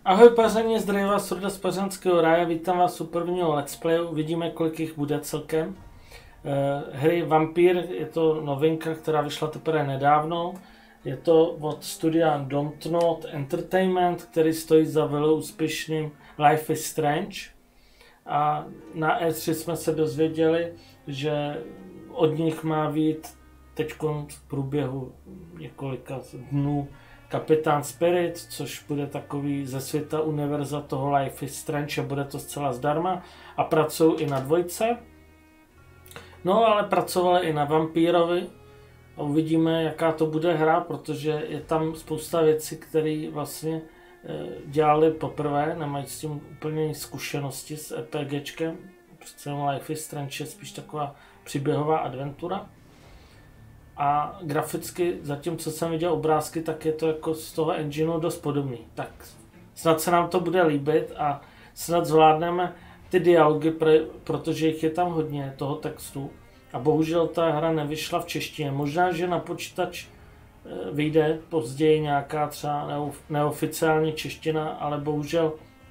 Ahoj paření, zdraví vás Ruda z Pařanského ráje, vítám vás u prvního let's play, uvidíme kolik jich bude celkem. Hry Vampír je to novinka, která vyšla teprve nedávno. Je to od studia Dontnod Entertainment, který stojí za velúspěšným Life is Strange. A na E3 jsme se dozvěděli, že od nich má být teď v průběhu několika dnů Kapitán Spirit, což bude takový ze světa univerza toho Life is Strange a bude to zcela zdarma. A pracují i na dvojce. No ale pracovali i na Vampírovi. A uvidíme, jaká to bude hra, protože je tam spousta věcí, které vlastně dělali poprvé, nemají s tím úplně zkušenosti s RPGčkem. Prostě Life is Strange je spíš taková příběhová adventura. A graficky, zatím co jsem viděl obrázky, tak je to jako z toho engineu dost podobný. Tak snad se nám to bude líbit a snad zvládneme ty dialogy, protože jich je tam hodně, toho textu. A bohužel ta hra nevyšla v češtině. Možná, že na počítač vyjde později nějaká třeba neoficiální čeština, ale bohužel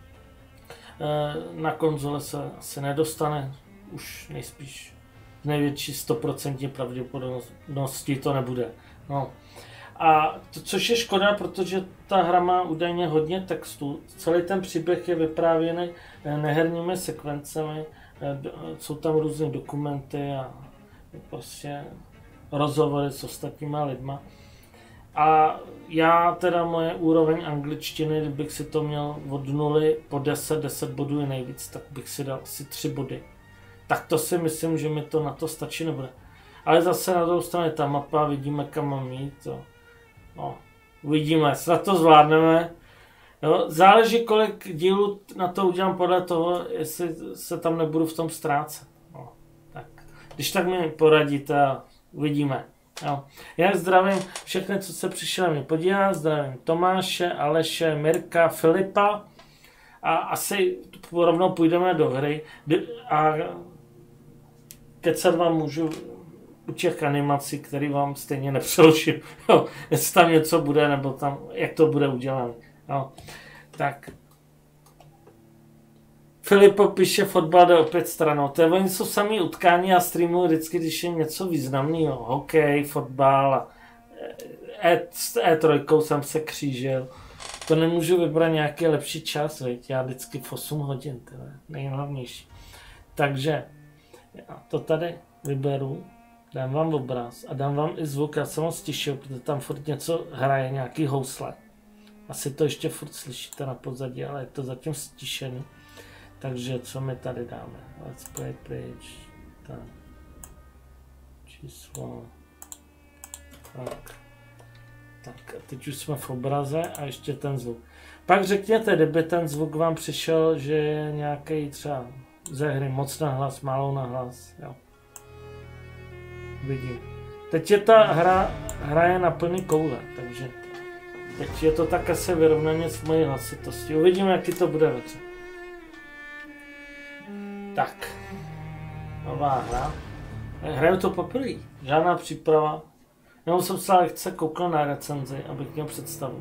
na konzole se asi nedostane. Už nejspíš největší 100% pravděpodobností to nebude. No. A to, což je škoda, protože ta hra má údajně hodně textu. Celý ten příběh je vyprávěný neherními sekvencemi, jsou tam různé dokumenty a prostě rozhovory s ostatníma lidma. A já teda moje úroveň angličtiny, kdybych si to měl od 0 po 10 bodů je nejvíc, tak bych si dal asi 3 body. Tak to si myslím, že mi to na to stačí nebude. Ale zase na druhou stranu je ta mapa, vidíme kam mám jít. No, uvidíme, snad to zvládneme. Jo, záleží kolik dílů na to udělám podle toho, jestli se tam nebudu v tom ztrácet. No, tak. Když tak mi poradíte a uvidíme. Jo. Já zdravím všechny, co se přišli mě podívat, zdravím Tomáše, Aleše, Mirka, Filipa a asi rovnou půjdeme do hry a kecat vám můžu u těch animací, které vám stejně nepřeložím, jestli tam něco bude, nebo tam, jak to bude udělané. Jo. Tak. Filipo píše, fotbal jde opět stranou. To je, oni jsou samý utkání a streamují vždycky, když je něco významného. Hokej, fotbal a E3 jsem se křížil. To nemůžu vybrat nějaký lepší čas, veď? Já vždycky v 8 hodin, to je nejhlavnější. Takže já to tady vyberu, dám vám obraz a dám vám i zvuk, já jsem ho stišil, protože tam furt něco hraje, nějaký housle. Asi to ještě furt slyšíte na pozadí, ale je to zatím stišený. Takže co my tady dáme? Let's play page. Tak. Číslo. Tak a teď už jsme v obraze a ještě ten zvuk. Pak řekněte, kdyby ten zvuk vám přišel, že je nějaký třeba ze hry moc nahlas, málo nahlas. Jo. Vidím. Teď je ta hra je na plný koule, takže teď je to tak asi vyrovnaně s mojí hlasitostí. Uvidíme, jaký to bude večer. Tak. Nová hra. Hraju to poprvé. Žádná příprava. Jenom jsem se lehce koukal na recenzi, abych měl představu.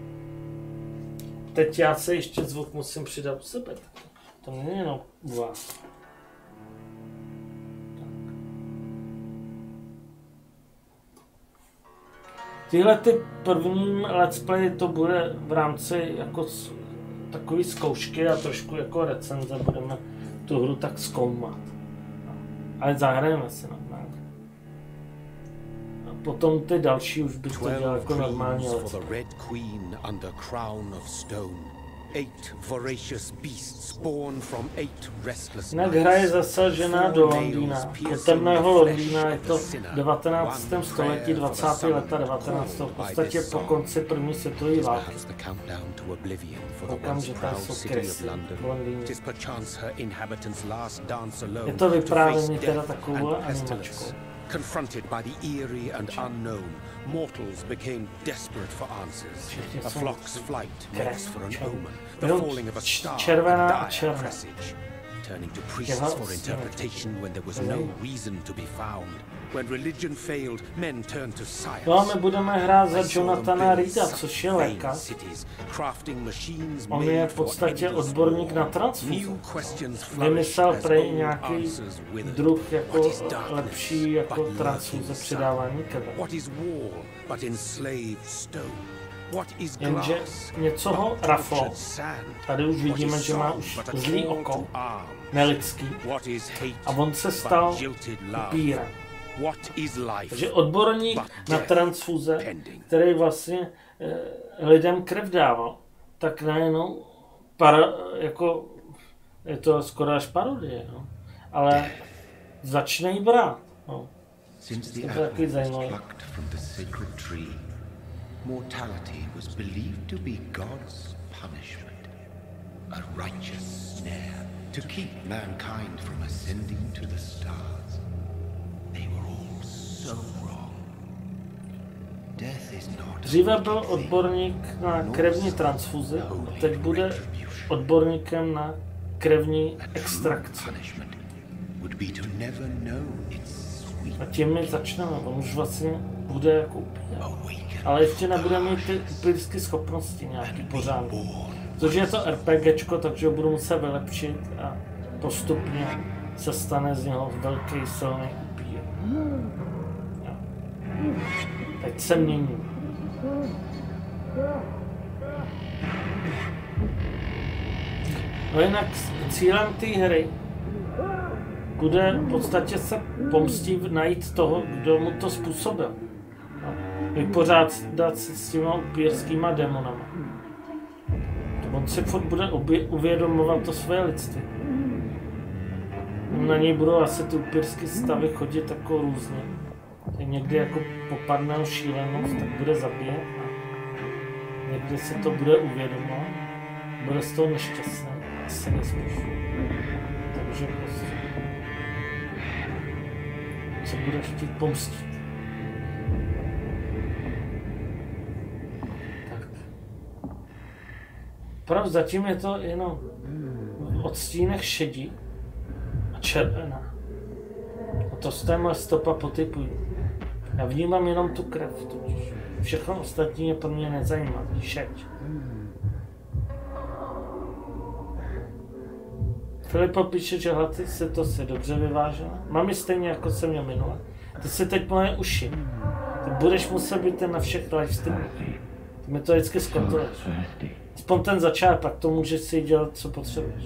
Teď já se ještě zvuk musím přidat u sebe. To není jenom u vás. Tyhle ty první let's play to bude v rámci jako takový zkoušky a trošku jako recenze budeme tu hru tak zkoumat. Ale zahrajeme si normálně. A potom ty další už bych to dělal jako normálně. Jinak hra je zasažená do Londýna, do temného Londýna, je to 19. století, 20. leta 19. v podstatě po konci první světové války. Koukám, že tady jsou kresy v Londýně. Je to vyprávění teda takovou animačkou. Confronted by the eerie and unknown, mortals became desperate for answers. A flock's flight makes for an omen, the falling of a star, a dire presage. turning to priests for interpretation when there was no reason to be found. When religion failed, men turned to science. No a my budeme hrát za Jonathana Reeda, což je lékař. On je v podstatě odborník na transfuze. Vymyslel prej nějaký druh jako lepší jako transfuze přidávání krve. Jenže něco ho raflo. Tady už vidíme, že má už zlý oko, nelidský. A on se stal upírem. Takže odborník na transfuze, který vlastně lidem krev dával, tak najednou jako je to skoro až parodie, no. Ale začne jí brát. No. To je takový zajímavý. Mortality was believed to be God's punishment, a righteous snare to keep mankind from ascending to the stars. They were all so wrong. Death is not. Dříve byl odborník na krevní transfuzi, a teď bude odborníkem na krevní extrakci. A tím my začneme, on už vlastně bude jako upír. Ale ještě nebude mít ty upírské schopnosti nějaký pořádný. Protože je to RPGčko, takže ho budu muset vylepšit a postupně se stane z něho velký silný upír. Teď se mění. No jinak cílem té hry bude v podstatě se pomstit, najít toho, kdo mu to způsobil. Vypořádat se s těma upírskýma démonama. On si furt bude uvědomovat to svoje lidství. Na něj budou asi ty upírský stavy chodit jako různě. Tak někdy jako popadne o šílenost, tak bude zabíjet a někdy se to bude uvědomovat. Bude z toho nešťastný. Asi nespíš. Takže prostě se bude chtít pomstit. Tak. Pravda, zatím je to jenom v odstínech šedí a červená. A to z té moje stopa potypují. Já vnímám jenom tu krev, totiž. Všechno ostatní je pro mě nezajímavé. Šeď. Filipo píše, že hlaty se to si dobře vyvážela. Mám ji stejně, jako jsem měl minule. Ty si teď moje uši. Ty budeš muset být ten na všech livestreamech. Ty mi to vždycky zkontroluješ. Aspoň ten začátek, pak to můžeš si dělat, co potřebuješ.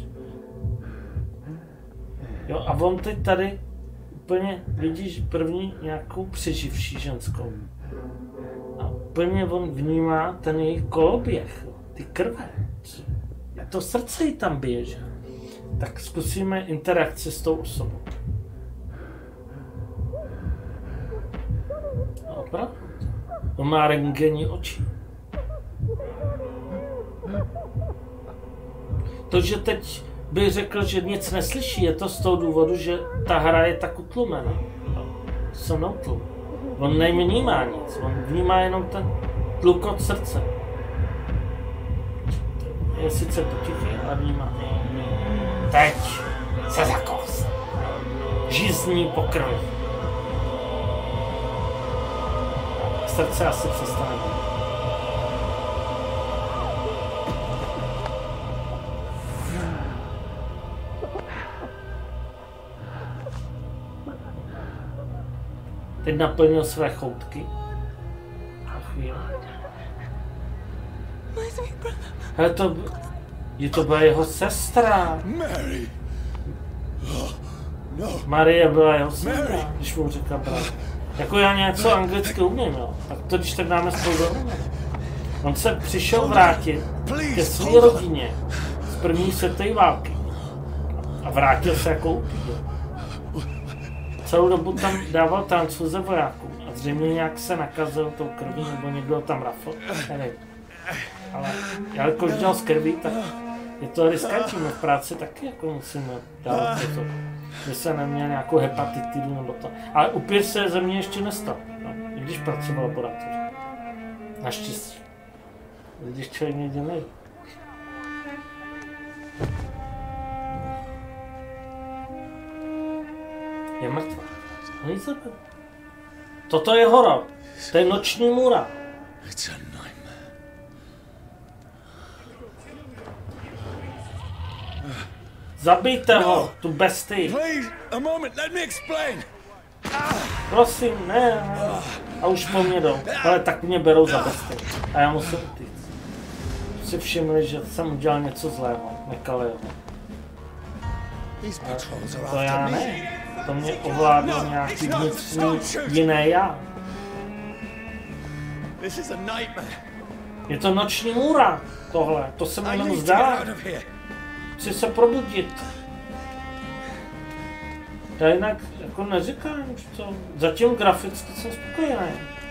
Jo, a on teď tady úplně vidíš první nějakou přeživší ženskou. A úplně on vnímá ten jejich koloběh, ty krve. To srdce jí tam běží. Tak zkusíme interakci s tou osobou. Opravdu? On má rentgenní oči. To, že teď bych řekl, že nic neslyší, je to z toho důvodu, že ta hra je tak utlumená. To se mnou tlum. On nevnímá nic, on vnímá jenom ten tlukot srdce. Je sice potichý, ale vnímá. Teď se zakous. Žízní po krvi. Srdce asi přestane být. Teď naplnil své choutky. A chvíli. Hele, to byla jeho sestra. Mary. Marie byla jeho sestra, když mu řekla brat. Jako já něco anglicky umím, jo. Tak to když tak dáme spolu dohromady. On se přišel vrátit ke své rodině z první světové války. A vrátil se jako upír. Celou dobu tam dával transfuze vojáků. A zřejmě nějak se nakazil tou krví, nebo někdo tam rafl. Nevím. Ale jakož dělal z krví, tak je to riskantní, v práci taky jako musíme dávat to, že se neměl nějakou hepatitidu nebo to. Ale upír se ze mě ještě nestal, no, i když pracoval v laboratoři. Naštěstí. Když člověk někde neví. Je mrtvá. Oni se... Toto je horor. To je noční můra. It's a nightmare. Zabijte ho, tu bestii. Please, a moment, let me explain. Prosím, ne. A už po mně jdou. Ale tak mě berou za bestii. A já musím utíct. Si všimli, že jsem udělal něco zlého, nekalého. To já ne. To mě ovládlo nějaký vnitřní jiné já. Je to noční můra, tohle. To se mi jenom zdá. Chci se probudit. Já jinak jako neříkám, že to... Zatím graficky jsem spokojený.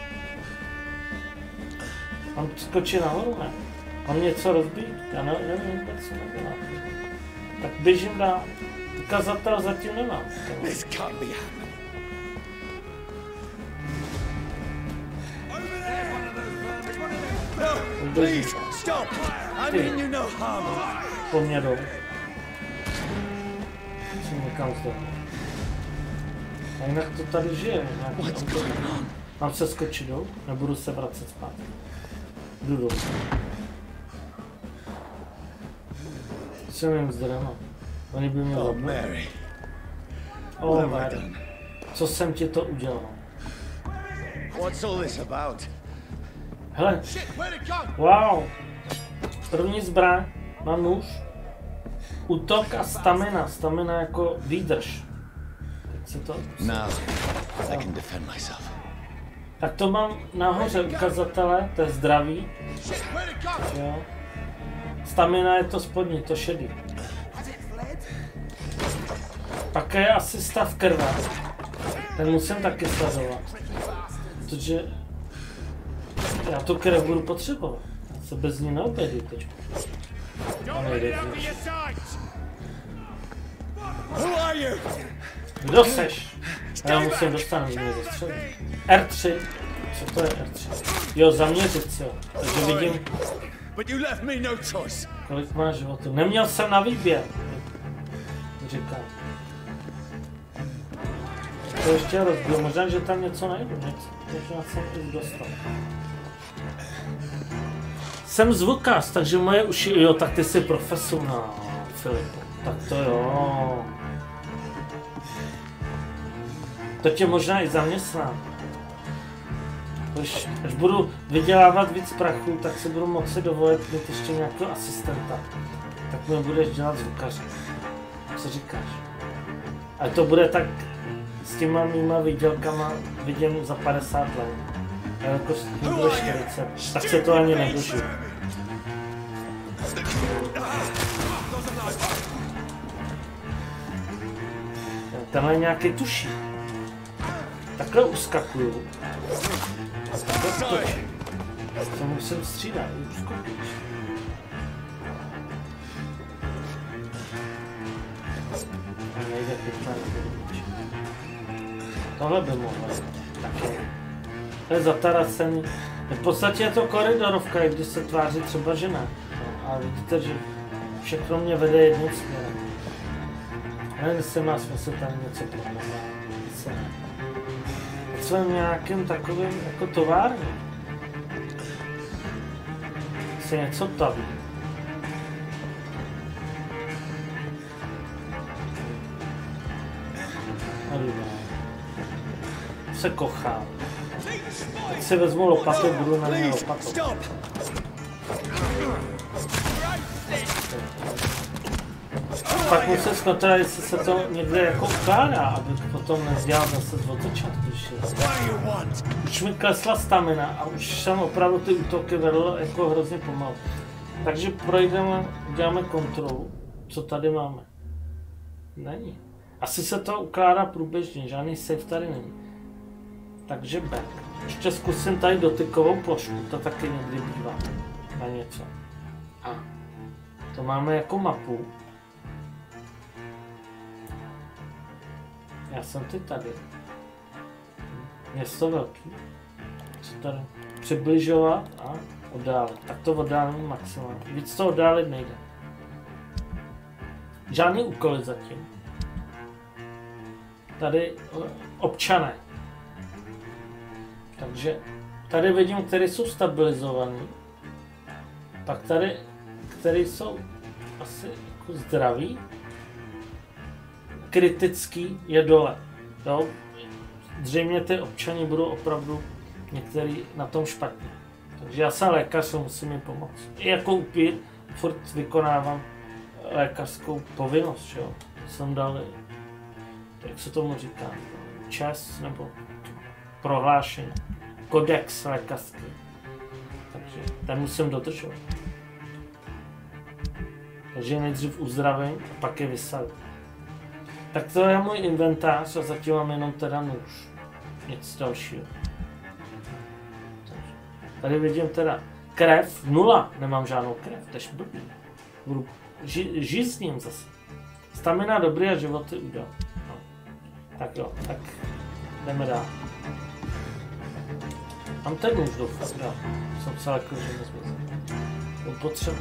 Mám skočit nahoru, ne? Mám něco rozbít? Já nevím vůbec, co nedělám. Tak běžím dál. Ukazatel zatím nemám. Ty. Po mně jdou. Musím někam zde. A jinak to tady žije. Mám se skočit dolů? Nebudu se vracet zpátky. Jdu dolů. Co jim zde nemám? Oni by mě zabili. Oh, Mary. Co jsem ti to udělal? Hele. Wow. První zbraň. Mám nůž. Útok a stamina. Stamina jako výdrž. Tak se to... Tak to mám nahoře ukazatele, to je zdraví. Jo. Stamina je to spodní, to šedý. Také je asi stav krve. Ten musím taky sledovat. Protože já tu krev budu potřebovat. Já se bez ní neobědí teď. Kdo seš? Já musím dostat mě ze středy. R3. Co to je R3? Jo, zaměřit si ho. Takže vidím, kolik má životů. Neměl jsem na výběr. Říkám. To ještě rozbil. Možná, že tam něco najdu. Možná jsem i dostal. Jsem zvukař, takže moje uši... Jo, tak ty jsi profesionál, Filipo. Tak to jo. To tě možná i zaměstná. Až budu vydělávat víc prachu, tak si budu moci dovolit mít ještě nějakého asistenta. Tak mi budeš dělat zvukaře. Co říkáš? A to bude tak s těma mýma výdělkama vidím za 50 let. A jako s tím bude 40. Tak se to ani nedožiju. Tenhle je nějaký tuší. Takhle uskakuju. Takhle skočím. To musím střídat, uskokíš. Nejde pěkná nebudu. Tohle by mohlo taky. To je zataracený. V podstatě je to koridorovka, i když se tváří třeba žena. No, a vidíte, že všechno mě vede jedním směrem. Nevím, jestli má smysl tady něco prokazat. Jsem nějakým takovým jako továrně. Se něco taví. Se kochá. Teď si vezmu lopatu, budu na něj lopatou. Pak musím zkontrolovat, jestli se to někde jako ukládá, aby potom nezdělal zase od začátku. Už mi klesla stamina a už jsem opravdu ty útoky vedl jako hrozně pomalu. Takže projdeme, uděláme kontrolu. Co tady máme? Není. Asi se to ukládá průběžně, žádný save tady není. Takže back. Ještě zkusím tady dotykovou plošku, to taky někdy bývá. Na něco. A to máme jako mapu. Já jsem ty tady. Město velký. Co tady? Přibližovat a oddálit. Tak to oddálím maximálně. Víc to oddálit nejde. Žádný úkoly zatím. tady občané. Takže tady vidím, které jsou stabilizované. Pak tady, které jsou asi jako zdraví. Kritický je dole. Jo? Zřejmě ty občany budou opravdu některý na tom špatně. Takže já jsem lékař, musím jim pomoct. I jako upír furt vykonávám lékařskou povinnost, jo. Jsem dal, jak se tomu říká, čas nebo prohlášení, kodex lékařský. Takže ten musím dodržovat. Takže nejdřív uzdravím a pak je vysadím. Tak to je můj inventář a zatím mám jenom teda nůž. Nic dalšího. Tady vidím teda krev, 0, nemám žádnou krev, to je blbý. Budu žít s ním zase. Stamina dobrý a životy udá. No. Tak jo, tak jdeme dál. Mám ten nůž doufám, jo. Jsem se lekl, že nezmizl. To potřebuji.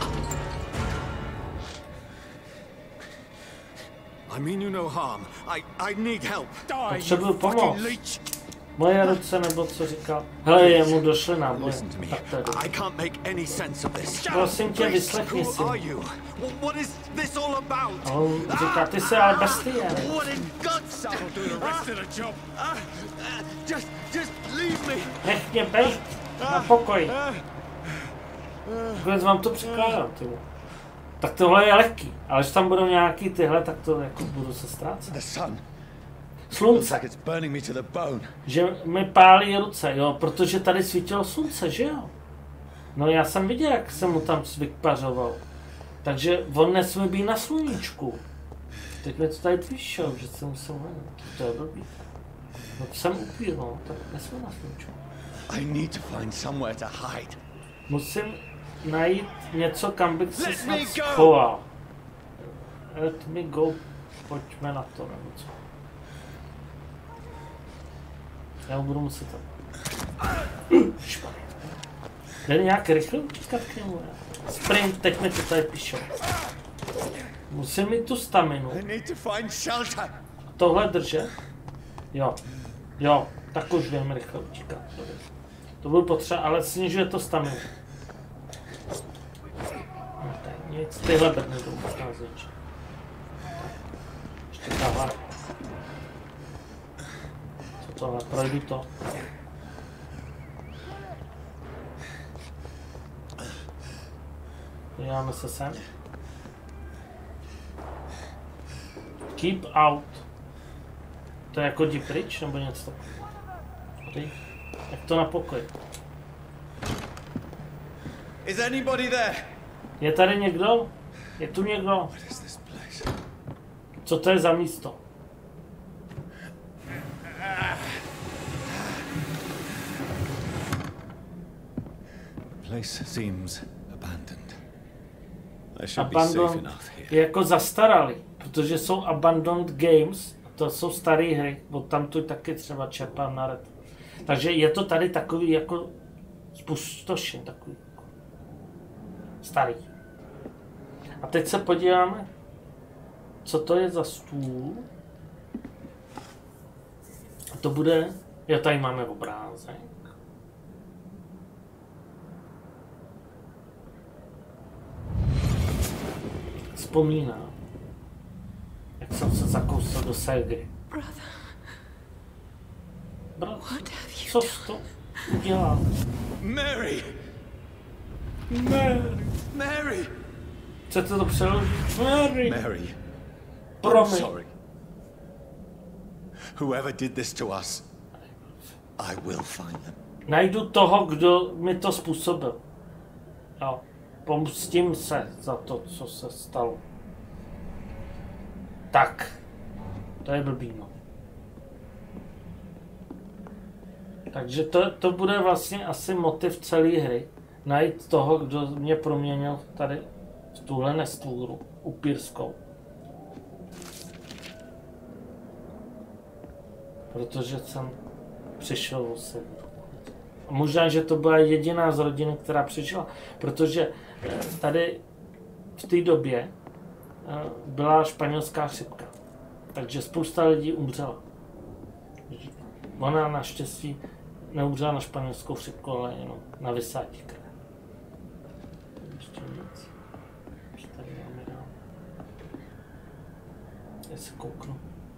I mean you no harm. I need help. Potřebuji pomoc. Moje ruce, nebo co říkal. Hele, jemu došly náboje. Tak to je I can't make any sense of this. Prosím tě, vyslechni si. Who are you? What is this all about? A on říká, ty jsi ale bestie. What in God's name? I'll do the rest of the job. Just leave me. Nech mě bejt. Na pokoj. Konec vám to překládám, ty. Tak tohle je lehký, ale když tam budou nějaký tyhle, tak to jako budu se ztrácet. Slunce. Že mi pálí ruce, jo, protože tady svítilo slunce, že jo? No já jsem viděl, jak jsem mu tam vypařoval. Takže on nesmí být na sluníčku. Teď mi to tady vyšel, že jsem musel jmenit. To je blbý. No to jsem upíl, no, tak nesmí na sluníčku. I need to find somewhere to hide. Musím najít něco, kam bych se snad schoval. Let me go. Pojďme na to, nebo co. Já budu muset tam. Špatně. Jde nějak rychle utíkat k němu. Sprint, teď mi to tady píšou. Musím mít tu staminu. Tohle držet? Jo. Jo, tak už vím rychle utíkat. To byl potřeba, ale snižuje to staminu. No, nic, tyhle brny jdou možná zvětšit. Ještě tahle. Co tohle? Projdu to. Podíváme se sem. Keep out. To je jako jdi pryč, nebo něco takového. Jak to na pokoji. Is anybody there? Je tady někdo? Je tu někdo? Co to je za místo? Place seems abandoned. Abandoned je jako zastaralý, protože jsou abandoned games, to jsou staré hry, bo tam tu taky třeba čerpám na red. Takže je to tady takový jako spustošen, takový starý. A teď se podíváme, co to je za stůl. A to bude, jo, tady máme obrázek. Vzpomínám, jak jsem se zakousal do Segry. Bratře, co jsi to udělal? Mary! Mary! Mary! Chcete to přeložit? Mary! Mary! Promiň. Sorry. Whoever did this to us, I will find them. Najdu toho, kdo mi to způsobil. Jo. Pomstím se za to, co se stalo. Tak. To je blbý, no. Takže to bude vlastně asi motiv celé hry. Najít toho, kdo mě proměnil tady v tuhle nestvůru upírskou. Protože jsem přišel o sebe. A možná, že to byla jediná z rodiny, která přišla, protože tady v té době byla španělská chřipka. Takže spousta lidí umřela. Ona naštěstí neumřela na španělskou chřipku, ale jenom na vysátí krve. Ještě nic. Ještě tady máme dál. Já se kouknu.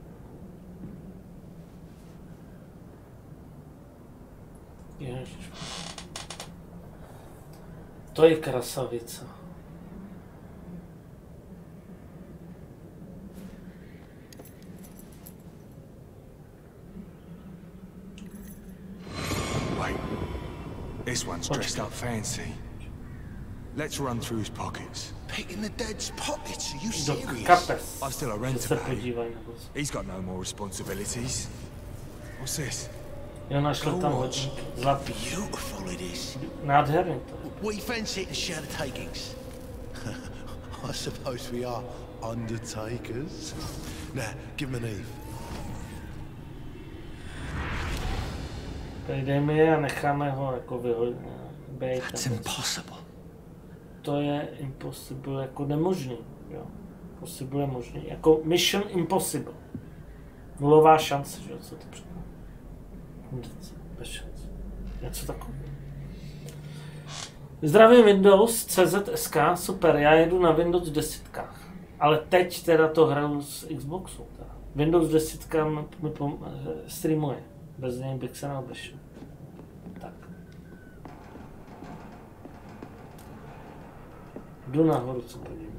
Ježiš. To je krasavice. Wait. This one's dressed up fancy. Let's run through his pockets. Picking the dead's pockets, are you Do serious? kapes. I've still a rent Se to pay. podívají na to. He's got no more responsibilities. What's this? Jo, našel tam hodinky. Zlatý. Beautiful it is. Nádherný to je. We fancy it and share the takings. I suppose we are undertakers. Now, give him an Eve. Pejdeme je a necháme ho jako vyhodit. That's impossible. To je impossible, jako nemožný. Jo. Possible je možný. Jako mission impossible. Nulová šance, že jo, co to překládá. Bez šance. Něco takového. Zdravím Windows, CZSK, super, já jedu na Windows 10. Ale teď teda to hraju z Xboxu. Teda. Windows 10 mi streamuje. Bez něj bych se neobešel. Tak. Jdu nahoru, co podívám.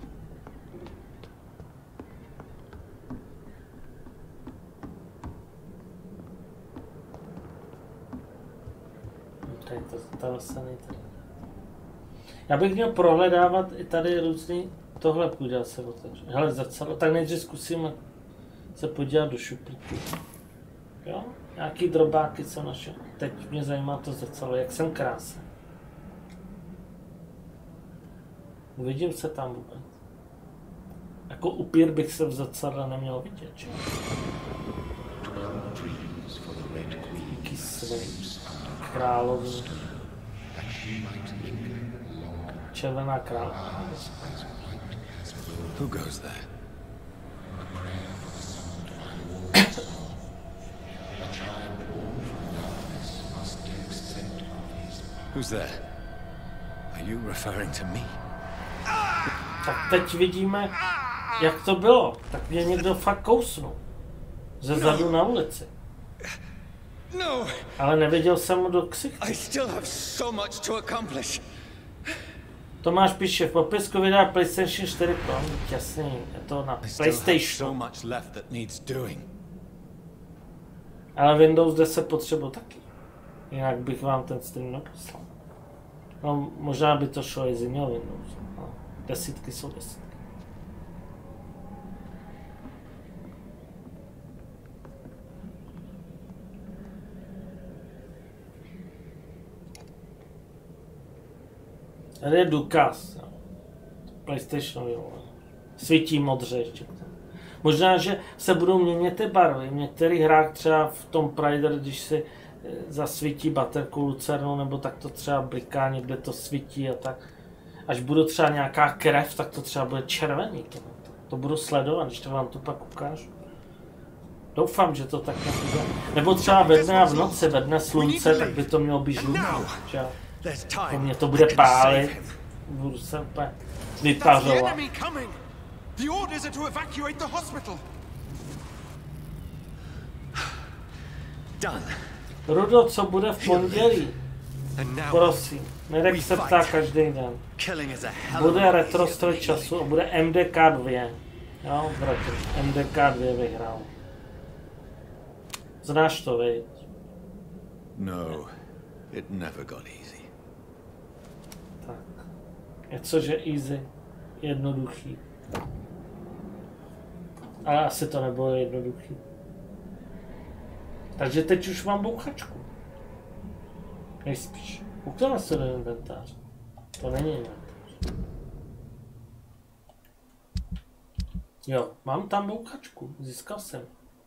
Tady to se nejde. Já bych měl prohledávat i tady různý, tohle půjde se otevřít. Hele, zrcadlo, tak nejdřív zkusím se podívat do šuplíku. Jo? Nějaký drobáky jsem našel. Teď mě zajímá to zrcadlo, jak jsem krásný. Uvidím se tam vůbec. Jako upír bych se v zrcadle neměl vidět, že? Jaký svej. Královní. Červená královna. Who goes there? Who's there? Are you referring to me? Tak teď vidíme, jak to bylo. Tak mě někdo fakt kousnul. Ze zadu na ulici. No! Ale neviděl jsem mu do ksichtu. I still have so much to accomplish. Tomáš píše v popisku videa PlayStation 4 Pro. Jasný, je to na PlayStation. So much left that needs doing. Ale Windows 10 potřebuji taky. Jinak bych vám ten stream neposlal. No, možná by to šlo i z jiného Windowsu. No, desítky jsou desítky. Tady je důkaz. PlayStation, jo. Svítí modře ještě. Možná, že se budou měnit ty barvy. V některých hrách třeba v tom Prider, když si zasvítí baterku lucernou, nebo tak to třeba bliká, někde to svítí a tak. Až bude třeba nějaká krev, tak to třeba bude červený. To budu sledovat, když to vám to pak ukážu. Doufám, že to tak nebude. Nebo třeba ve dne a v noci, ve dne slunce, tak by to mělo být žlutý. Po mně to bude pálit. Budu se úplně vypařovat. The orders are to evacuate the hospital. Done. Rudo, co bude v pondělí? Prosím, nedej se ptá každý den. Bude retro stroj času a bude MDK2. Jo, bratr, MDK2 vyhrál. Znáš to, viď? No, it never got easy. Tak. Je cože easy, jednoduchý. Ale asi to nebylo jednoduchý. Takže teď už mám bouchačku. Nejspíš. Koukala se do inventáře. To není inventář. Jo, mám tam bouchačku. Získal jsem.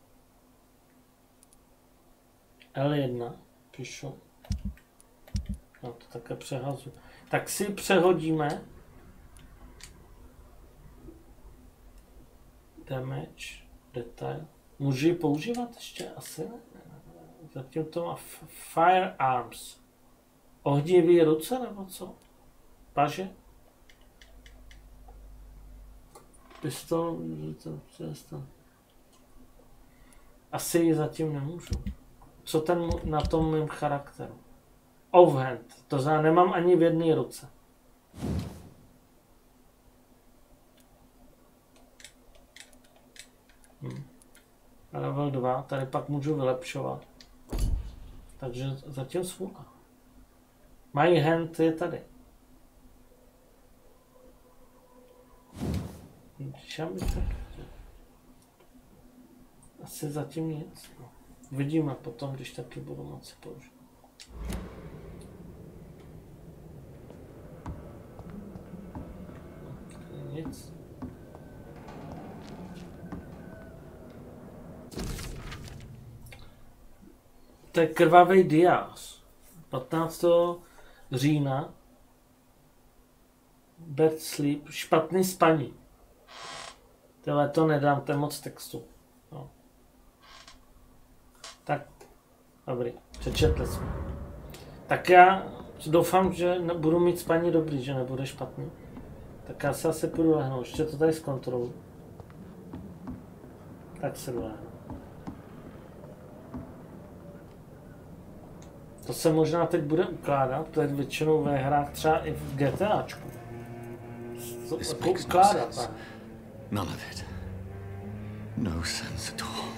L1. Píšu. No to také přehazu. Tak si přehodíme. Damage. Detail. Můžu ji používat ještě? Asi ne. Zatím to má firearms. Ohnivý ruce nebo co? Paže? Pistol? Asi ji zatím nemůžu. Co ten na tom mým charakteru? Offhand. To znamená, nemám ani v jedné ruce. Level 2, tady pak můžu vylepšovat. Takže zatím smůla. My hand je tady. Asi zatím nic. Vidíme potom, když taky budu moci použít. Nic. To je krvavý diář. 15. října. Bad sleep. Špatný spaní. Tohle to nedám, to je moc textu. No. Tak, dobrý, přečetli jsme. Tak já doufám, že budu mít spaní dobrý, že nebude špatný. Tak já se asi půjdu lehnout, ještě to tady zkontroluji. Tak se jdu lehnout. To se možná teď bude ukládat, to je většinou ve hrách třeba i v GTAčku. To ukládat. None of it. No sense at all.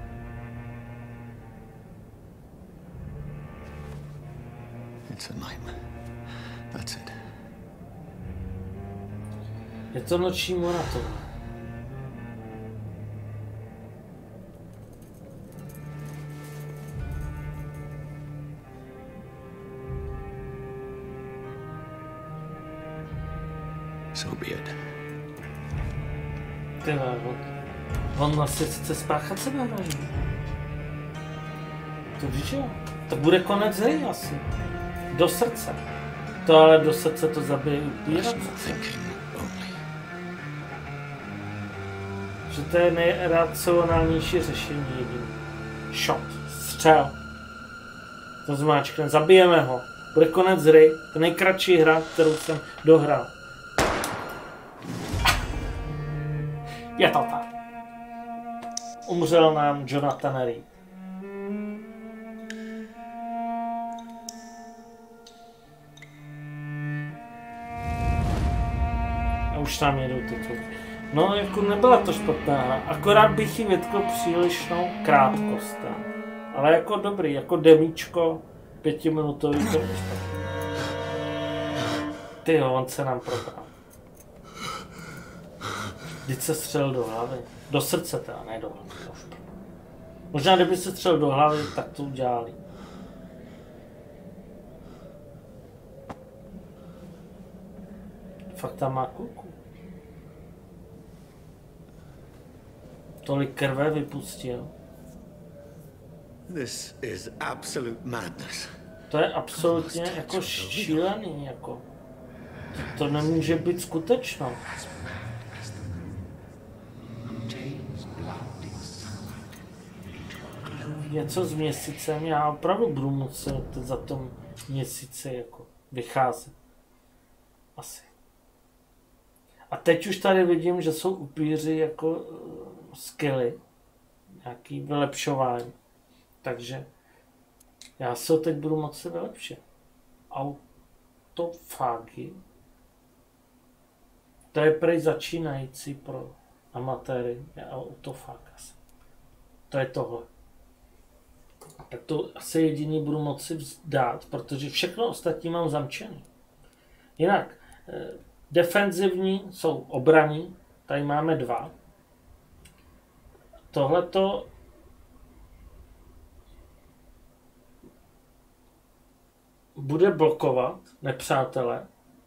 It's a nightmare. That's it. Je to noční mora tohle. So be it. Tyhle, on vlastně chce spáchat sebevraždu. To víš, jo? To bude konec hry asi. Do srdce. To ale do srdce to zabije upírat. Že to je nejracionálnější řešení jediný. Shot. Střel. To zmáčkne. Zabijeme ho. Bude konec hry. To nejkratší hra, kterou jsem dohrál. Je to tak. Umřel nám Jonathan Reed. A už tam jedou tituly. No, jako nebyla to špatná hra. Akorát bych jí vytkl přílišnou krátkost. Ale jako dobrý, jako demíčko 5minutový to je špatný. Tyjo, on se nám probral. Vždyť se střelil do hlavy. Do srdce teda, ne do hlavy. Možná kdyby se střelil do hlavy, tak to udělali. Fakt tam má kulku. Tolik krve vypustil. This is absolute madness. To je absolutně jako šílený, jako. To nemůže být skutečno. Něco s měsícem, já opravdu budu muset za tom měsíci jako vycházet. Asi. A teď už tady vidím, že jsou upíři jako skilly, nějaký vylepšování. Takže já se ho teď budu moci vylepšit. Autofagy. To je prej začínající pro amatéry. Autofag asi. To je tohle. Tak to asi jediný budu moci vzdát, protože všechno ostatní mám zamčený. Jinak, defenzivní jsou obraní, tady máme 2. Tohleto bude blokovat nepřátele.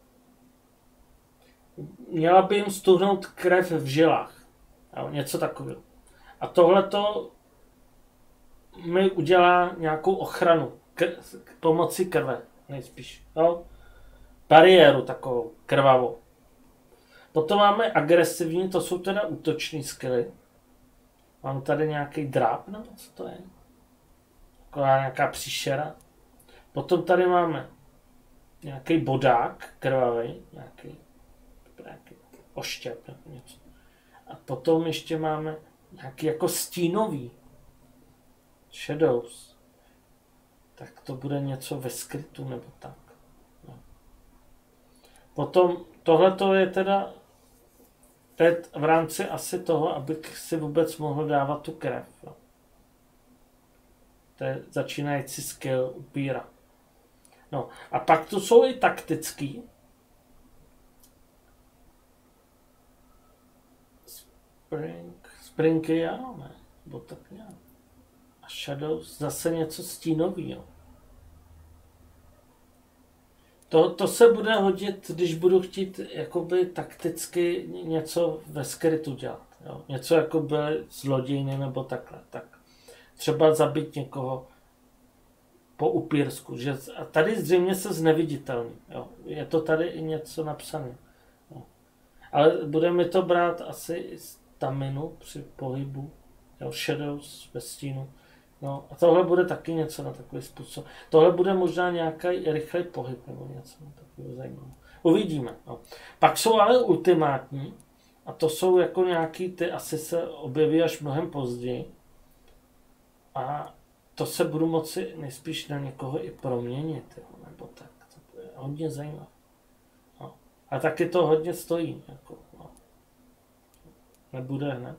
Měla by jim stuhnout krev v žilách. Něco takového. A tohleto mi udělá nějakou ochranu pomocí krve, nejspíš. Jo? Bariéru takovou, krvavou. Potom máme agresivní, to jsou teda útoční skilly. Mám tady nějaký dráp, nebo co to je? Taková nějaká příšera. Potom tady máme nějaký bodák krvavý, nějaký oštěp nebo něco. A potom ještě máme nějaký jako stínový. Shadows. Tak to bude něco ve skrytu nebo tak. No. Potom tohleto je teda teď v rámci asi toho, abych si vůbec mohl dávat tu krev. No. To je začínající skill upíra. No a pak tu jsou i taktický. Springy, já ne, nebo tak nějak. A Shadows zase něco stínovýho. To se bude hodit, když budu chtít jakoby takticky něco ve skrytu dělat. Jo? Něco jako byly zlodějny nebo takhle. Tak třeba zabít někoho po upírsku. Že, a tady zřejmě se zneviditelný. Jo? Je to tady i něco napsané. Jo? Ale bude mi to brát asi staminu při pohybu. Jo? Shadows ve stínu. No a tohle bude taky něco na takový způsob. Tohle bude možná nějaký rychlej pohyb nebo něco takového zajímavého. Uvidíme. No. Pak jsou ale ultimátní a to jsou jako nějaký, ty asi se objeví až mnohem později. A to se budu moci nejspíš na někoho i proměnit, jo, nebo tak. To je hodně zajímavé. No. A taky to hodně stojí. Jako, no. Nebude hned.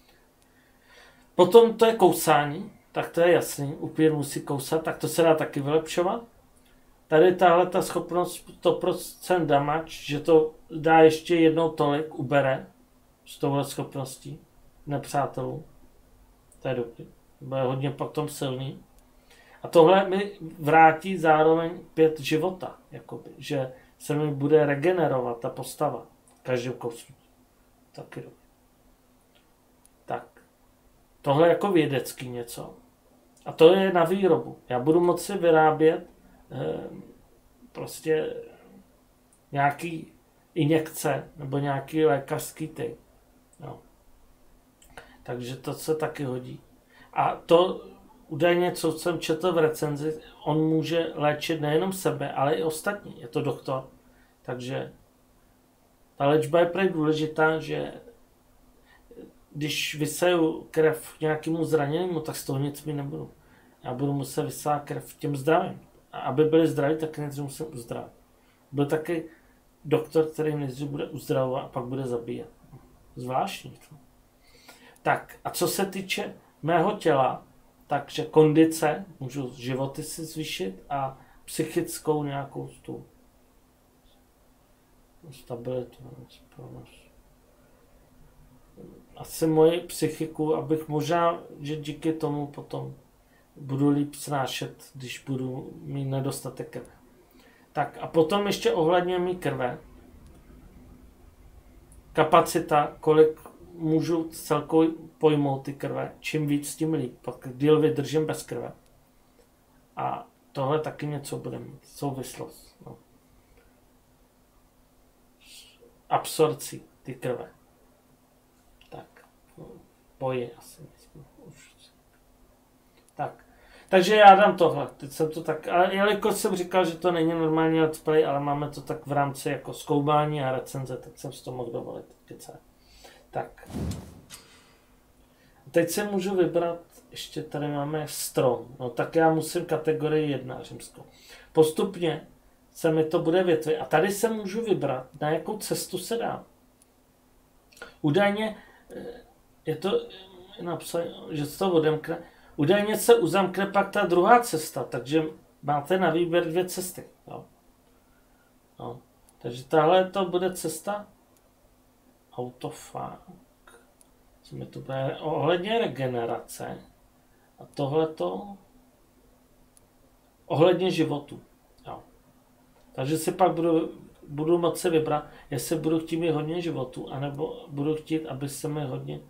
Potom to je kousání. Tak to je jasný, upír musí kousat, tak to se dá taky vylepšovat. Tady tahle ta schopnost 100% damage, že to dá ještě jednou tolik, ubere s touhle schopností nepřátelů. To je dobrý, bude hodně potom silný. A tohle mi vrátí zároveň 5 života, jakoby, že se mi bude regenerovat ta postava každým kousnutí. Taky dobrý. Tak. Tohle je jako vědecký něco. A to je na výrobu. Já budu moci vyrábět prostě nějaký injekce nebo nějaký lékařský typ. No. Takže to se taky hodí. A to údajně, co jsem četl v recenzi, on může léčit nejenom sebe, ale i ostatní. Je to doktor. Takže ta léčba je prý důležitá, že když vyseju krev nějakému zraněnému, tak z toho nic mi nebudu. Já budu muset vysát krev těm zdravým. A aby byli zdraví, tak nejdřív musím uzdravit. Byl taky doktor, který nejdřív bude uzdravovat a pak bude zabíjet. Zvláštní. Tak a co se týče mého těla, takže kondice, můžu životy si zvýšit a psychickou nějakou tu stabilitu. Asi moji psychiku, abych možná, že díky tomu potom budu líp snášet, když budu mít nedostatek krve. Tak a potom ještě ohledně mý krve. Kapacita, kolik můžu celkově pojmout ty krve, čím víc, tím líp. Pak díl vydržím bez krve. A tohle taky něco bude mít, souvislost. No. Absorcí ty krve. Boje asi. Tak. Takže já dám tohle. Teď jsem to tak, ale jelikož jsem říkal, že to není normální let's play, ale máme to tak v rámci jako zkoumání a recenze, tak jsem si to mohl dovolit. Tak. Teď si můžu vybrat, ještě tady máme strom. No tak já musím kategorii 1 římskou. Postupně se mi to bude větvit. A tady se můžu vybrat, na jakou cestu se dá. Údajně je to napsané, že se to odemkne. Údajně se uzamkne pak ta druhá cesta, takže máte na výběr 2 cesty. Jo. No. Takže tahle to bude cesta autofák. Co mi to bude ohledně regenerace. A tohleto ohledně životu. Jo. Takže si pak budu moci vybrat, jestli budu chtít mít hodně životu, anebo budu chtít, aby se mi hodně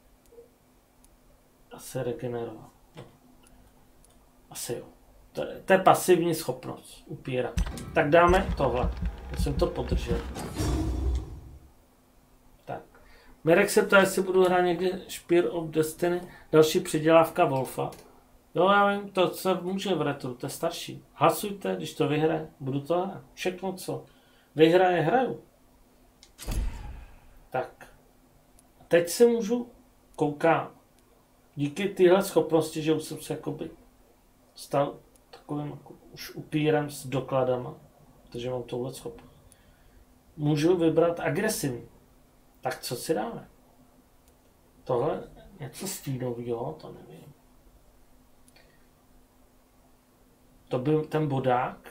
asi regeneroval. Asi jo. To je pasivní schopnost upíra. Tak dáme tohle. Já jsem to podržel. Tak. Mirek se ptá, jestli budu hrát někdy Spear of Destiny, další předělávka Wolfa. Jo, já vím, to se může v retru, to je starší. Hlasujte, když to vyhraje, budu to hrát. Všechno, co vyhraje, hraju. Tak. A teď si můžu koukám. Díky téhle schopnosti, že už jsem se jakoby stal takovým jako už upírem s dokladama, protože mám touhle schopnost. Můžu vybrat agresivní. Tak co si dáme? Tohle něco stínovýho, to nevím. To byl ten bodák.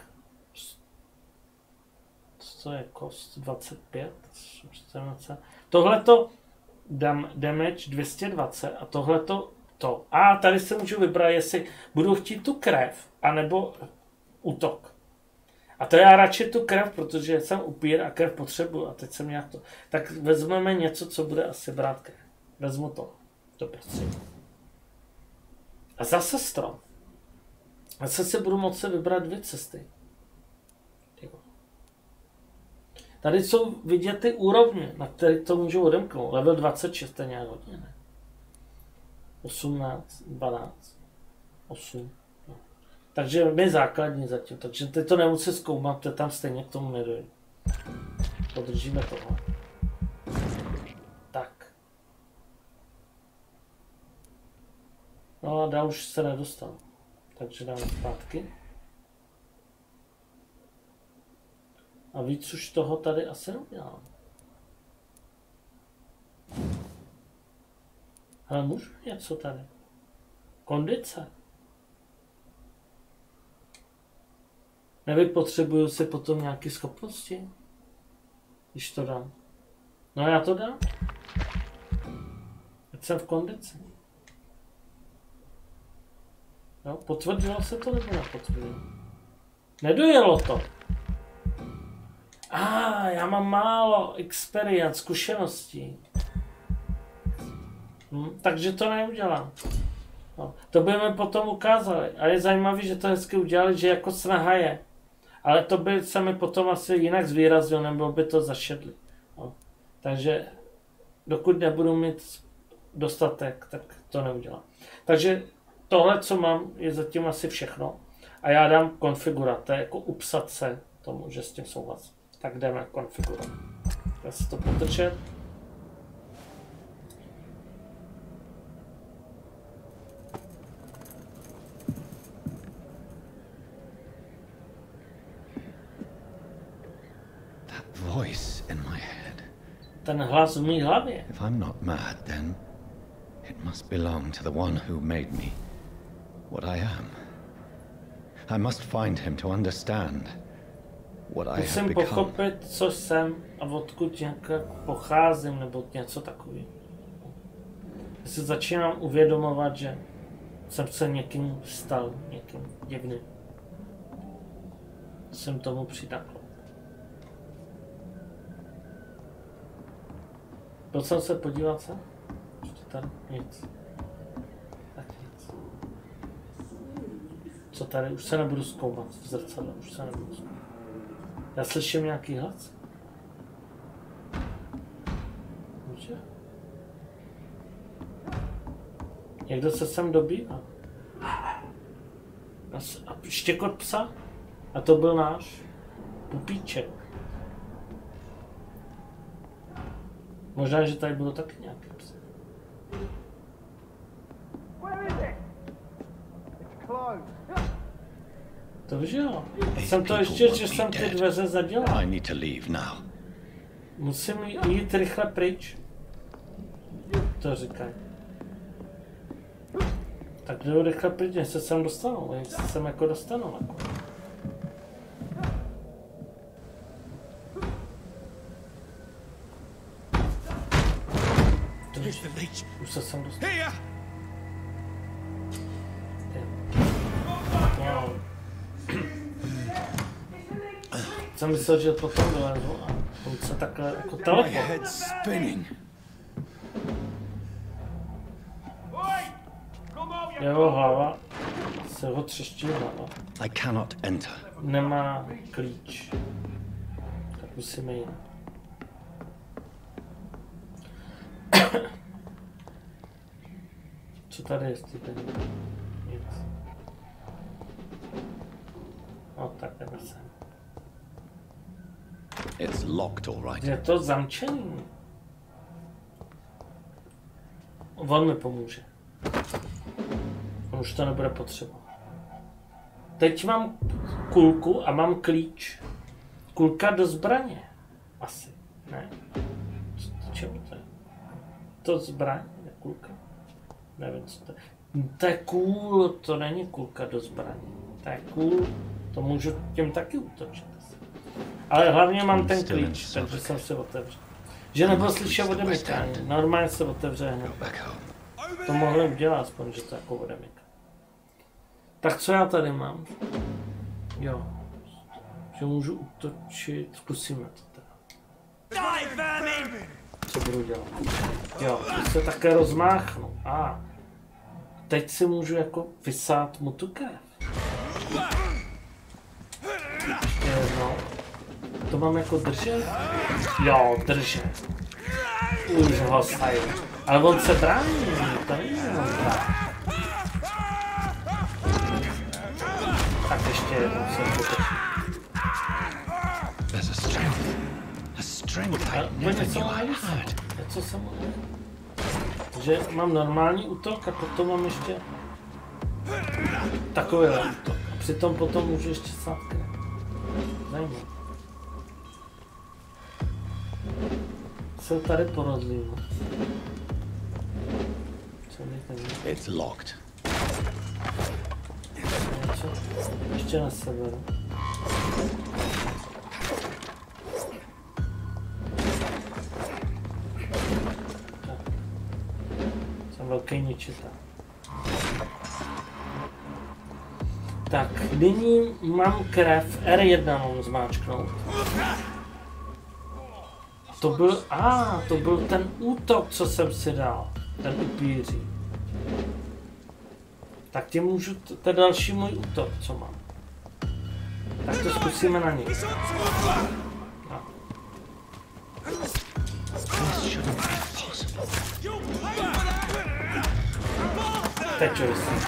Co je kost 25? Tohleto damage 220 a tohleto to. A tady se můžu vybrat, jestli budu chtít tu krev, anebo útok. A to já radši tu krev, protože jsem upír a krev potřebuju a teď jsem nějak to. Tak vezmeme něco, co bude asi brát krev. Vezmu to. To prosím. A zase strom. Zase si budu moci vybrat 2 cesty. Tady jsou vidět ty úrovně, na které to můžu odemknout. Level 26 je nějak hodně, ne? 18, 12, 8. No. Takže my základní zatím, takže teď to nemusí zkoumat, to tam stejně k tomu nedojde. Podržíme tohle. Tak. No a dál už se nedostal. Takže dáme zpátky. A víc už toho tady asi neudělám. Ale můžu něco tady. Kondice. Nevypotřebuju si potom nějaké schopnosti. Když to dám. No já to dám. Teď jsem v kondici. No, potvrdilo se to nebo nepotvrdilo? Nedojelo to. Já mám málo experience, zkušeností. Takže to neudělám. No, to budeme potom ukázali. A je zajímavé, že to hezky udělali, že jako snaha je. Ale to by se mi potom asi jinak zvýrazilo, nebo by to zašedli. No. Takže dokud nebudu mít dostatek, tak to neudělám. Takže tohle, co mám, je zatím asi všechno. A já dám konfigurace, jako upsat se tomu, že s tím souhlasím. Tak jdeme konfigurovat. Já si to potrčet. That voice in my head. Ten hlas v mý hlavě. If I'm not mad, then it must belong to the one who made me what I am. I must find him to understand what I have Musím become. pochopit, co jsem a odkud nějak pocházím, nebo něco takového. Já si začínám uvědomovat, že jsem se někým stal, někým divným. Jsem tomu přidakl. Byl jsem se podívat se? Ještě tady nic. Tak nic. Co tady? Už se nebudu zkoumat v zrcadle, už se nebudu zkoumat. Já slyším nějaký hlas? Může? Někdo se sem dobývá. A štěkot psa? A to byl náš pupíček. Možná, že tady bylo taky nějaký psa. To víš, jo. Jsem to ještě, že jsem ty dveře zadělal. I need to leave now. Musím jít rychle pryč. To říkají. Tak jdu rychle pryč, než se sem dostanu. Než se sem jako dostanu. Jako. Už se sem dostanu. Wow. Jsem myslel, že potom vylezu a on se takhle jako teleport. Jeho hlava se ho třeští hlava. I cannot enter. Nemá klíč. Tak musíme jít. Co tady je? Nic. No tak jdeme sem. It's locked, all right. Je to zamčený. On mi pomůže. On už to nebude potřeba. Teď mám kulku a mám klíč. Kulka do zbraně. Asi. Ne. Čemu to je? To zbraň? Ne, kulka? Nevím, co to je. To je cool, to není kulka do zbraně. To je cool, to můžu tím taky útočit. Ale hlavně mám ten klíč, takže jsem se otevřel. Že nebyl slyšet odemykání. Normálně se otevře hned. To mohli udělat aspoň, že to jako odemyká. Tak co já tady mám? Jo. Že můžu útočit, zkusíme to teda. Co budu dělat? Jo, to se také rozmáchnu. Teď si můžu jako vysát mu tu krev. Ještě jednou. To mám jako držet? Jo, držet. Už ho saju. Ale on se brání, to není jenom brání. Tak ještě jednou se potočí. Ale úplně se mu nevysá. Co se mu nevysá? Takže mám normální útok a potom mám ještě takovýhle útok. A přitom potom můžu ještě sát krev. Zajímavé. Se tady porozlím. It's locked. Ještě na severu. Jsem velký ničitel. Tak, nyní mám krev. R1 mám zmáčknout. To byl ten útok, co jsem si dal. Ten upíří. Tak tě můžu, to je další můj útok, co mám. Tak to zkusíme na něj. No. Teď ho vysím.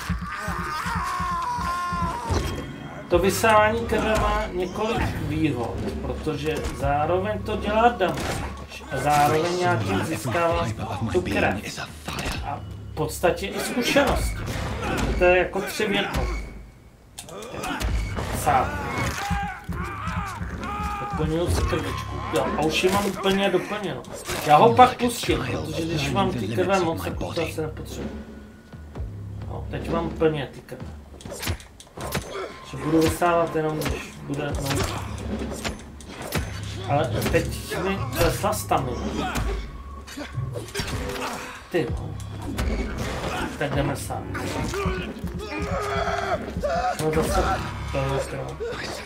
To vysávání krve má několik výhod, protože zároveň to dělá damage a zároveň nějakým získává tu krev. A v podstatě i zkušenosti. To je jako 3 v 1. Sám. Doplňuju si krvičku. Jo, a už ji mám úplně doplněno. Já ho pak pustím, protože když mám ty krve moc, tak to asi nepotřebuji. No, teď mám plně ty krve. Že budu vysávat jenom, když bude noučit. Ale teď mi klesla stamina. Ty no. Tak jdeme sám. No zase tohle krv.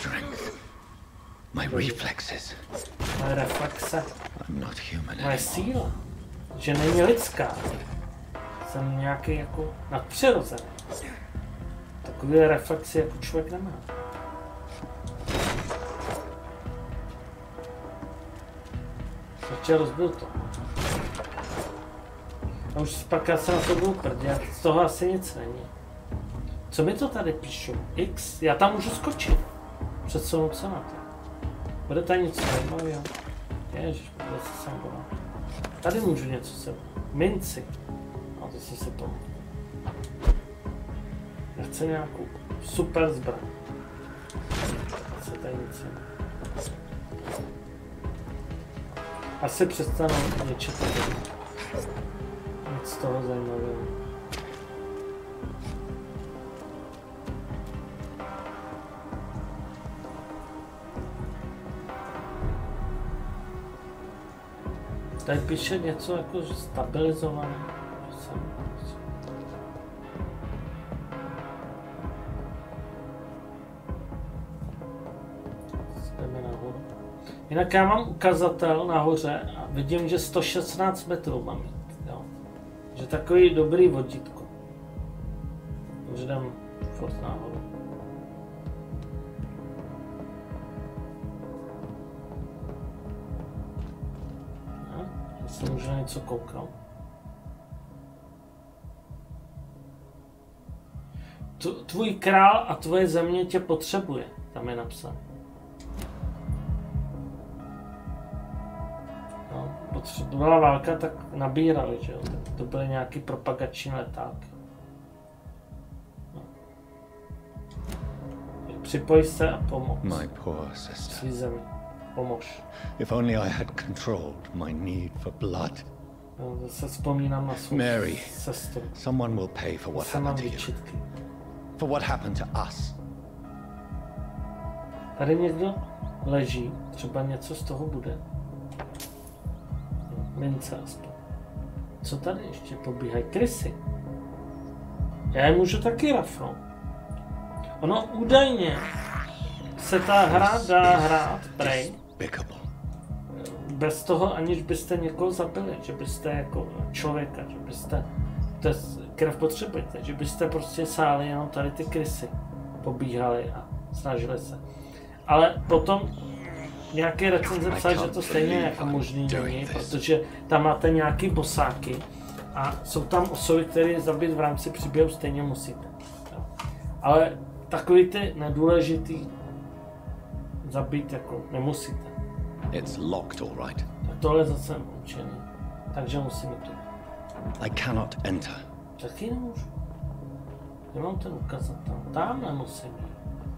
My reflexes. Moje reflexe. I'm not human. Moje síla. Že není lidská. Jsem nějaký jako nadpřirozený. Takové reflexy jako člověk nemá. Ještě rozbil to. A už pak já se na to budu prdě, z toho asi nic není. Co mi to tady píšu? X? Já tam můžu skočit. Předsunout se na to. Bude tady něco zajímavého? Ježiš, bude se sem bola. Tady můžu něco se... Minci. No to jsem si pomohl. Já chci nějakou super zbraň. Chci tady nic jiného. Asi přestanu něčet tady. Nic z toho zajímavého. Tady píše něco jako stabilizované. Jdeme nahoru. Jinak já mám ukazatel nahoře a vidím, že 116 metrů mám jít. Jo. Že takový dobrý vodítko. Takže jdem furt nahoru. Se můžu na něco kouknout. Tvůj král a tvoje země tě potřebuje, tam je napsáno. No, byla válka, tak nabírali, že jo, tak to byly nějaký propagační letáky. No. Připoj se a pomoc. My poor sister. Svý zemi. Pomož. If only I had controlled my need for blood. No, se vzpomínám na svou Mary, sestru. someone will pay for what happened to you. Vyčitky. For what happened to us. Tady někdo leží, třeba něco z toho bude. Mince aspoň. Co tady ještě pobíhají? Krysy. Já je můžu taky rafnout. Ono údajně se ta hra dá hrát, prej. Bez toho, aniž byste někoho zabili, že byste jako člověka, že byste, to je krev potřebujete, že byste prostě sáli jenom tady ty krysy, pobíhali a snažili se. Ale potom nějaké recenze psal, že to stejně jako možný není, protože tam máte nějaký bosáky a jsou tam osoby, které zabít v rámci příběhu stejně musíte. Ale takový ty nedůležitý zabít jako nemusíte. It's locked, all right. Tak tohle zase je učený, takže musíme to. I cannot enter. Taky nemůžu. Nemám ten ukazatel. Tam nemusím jít.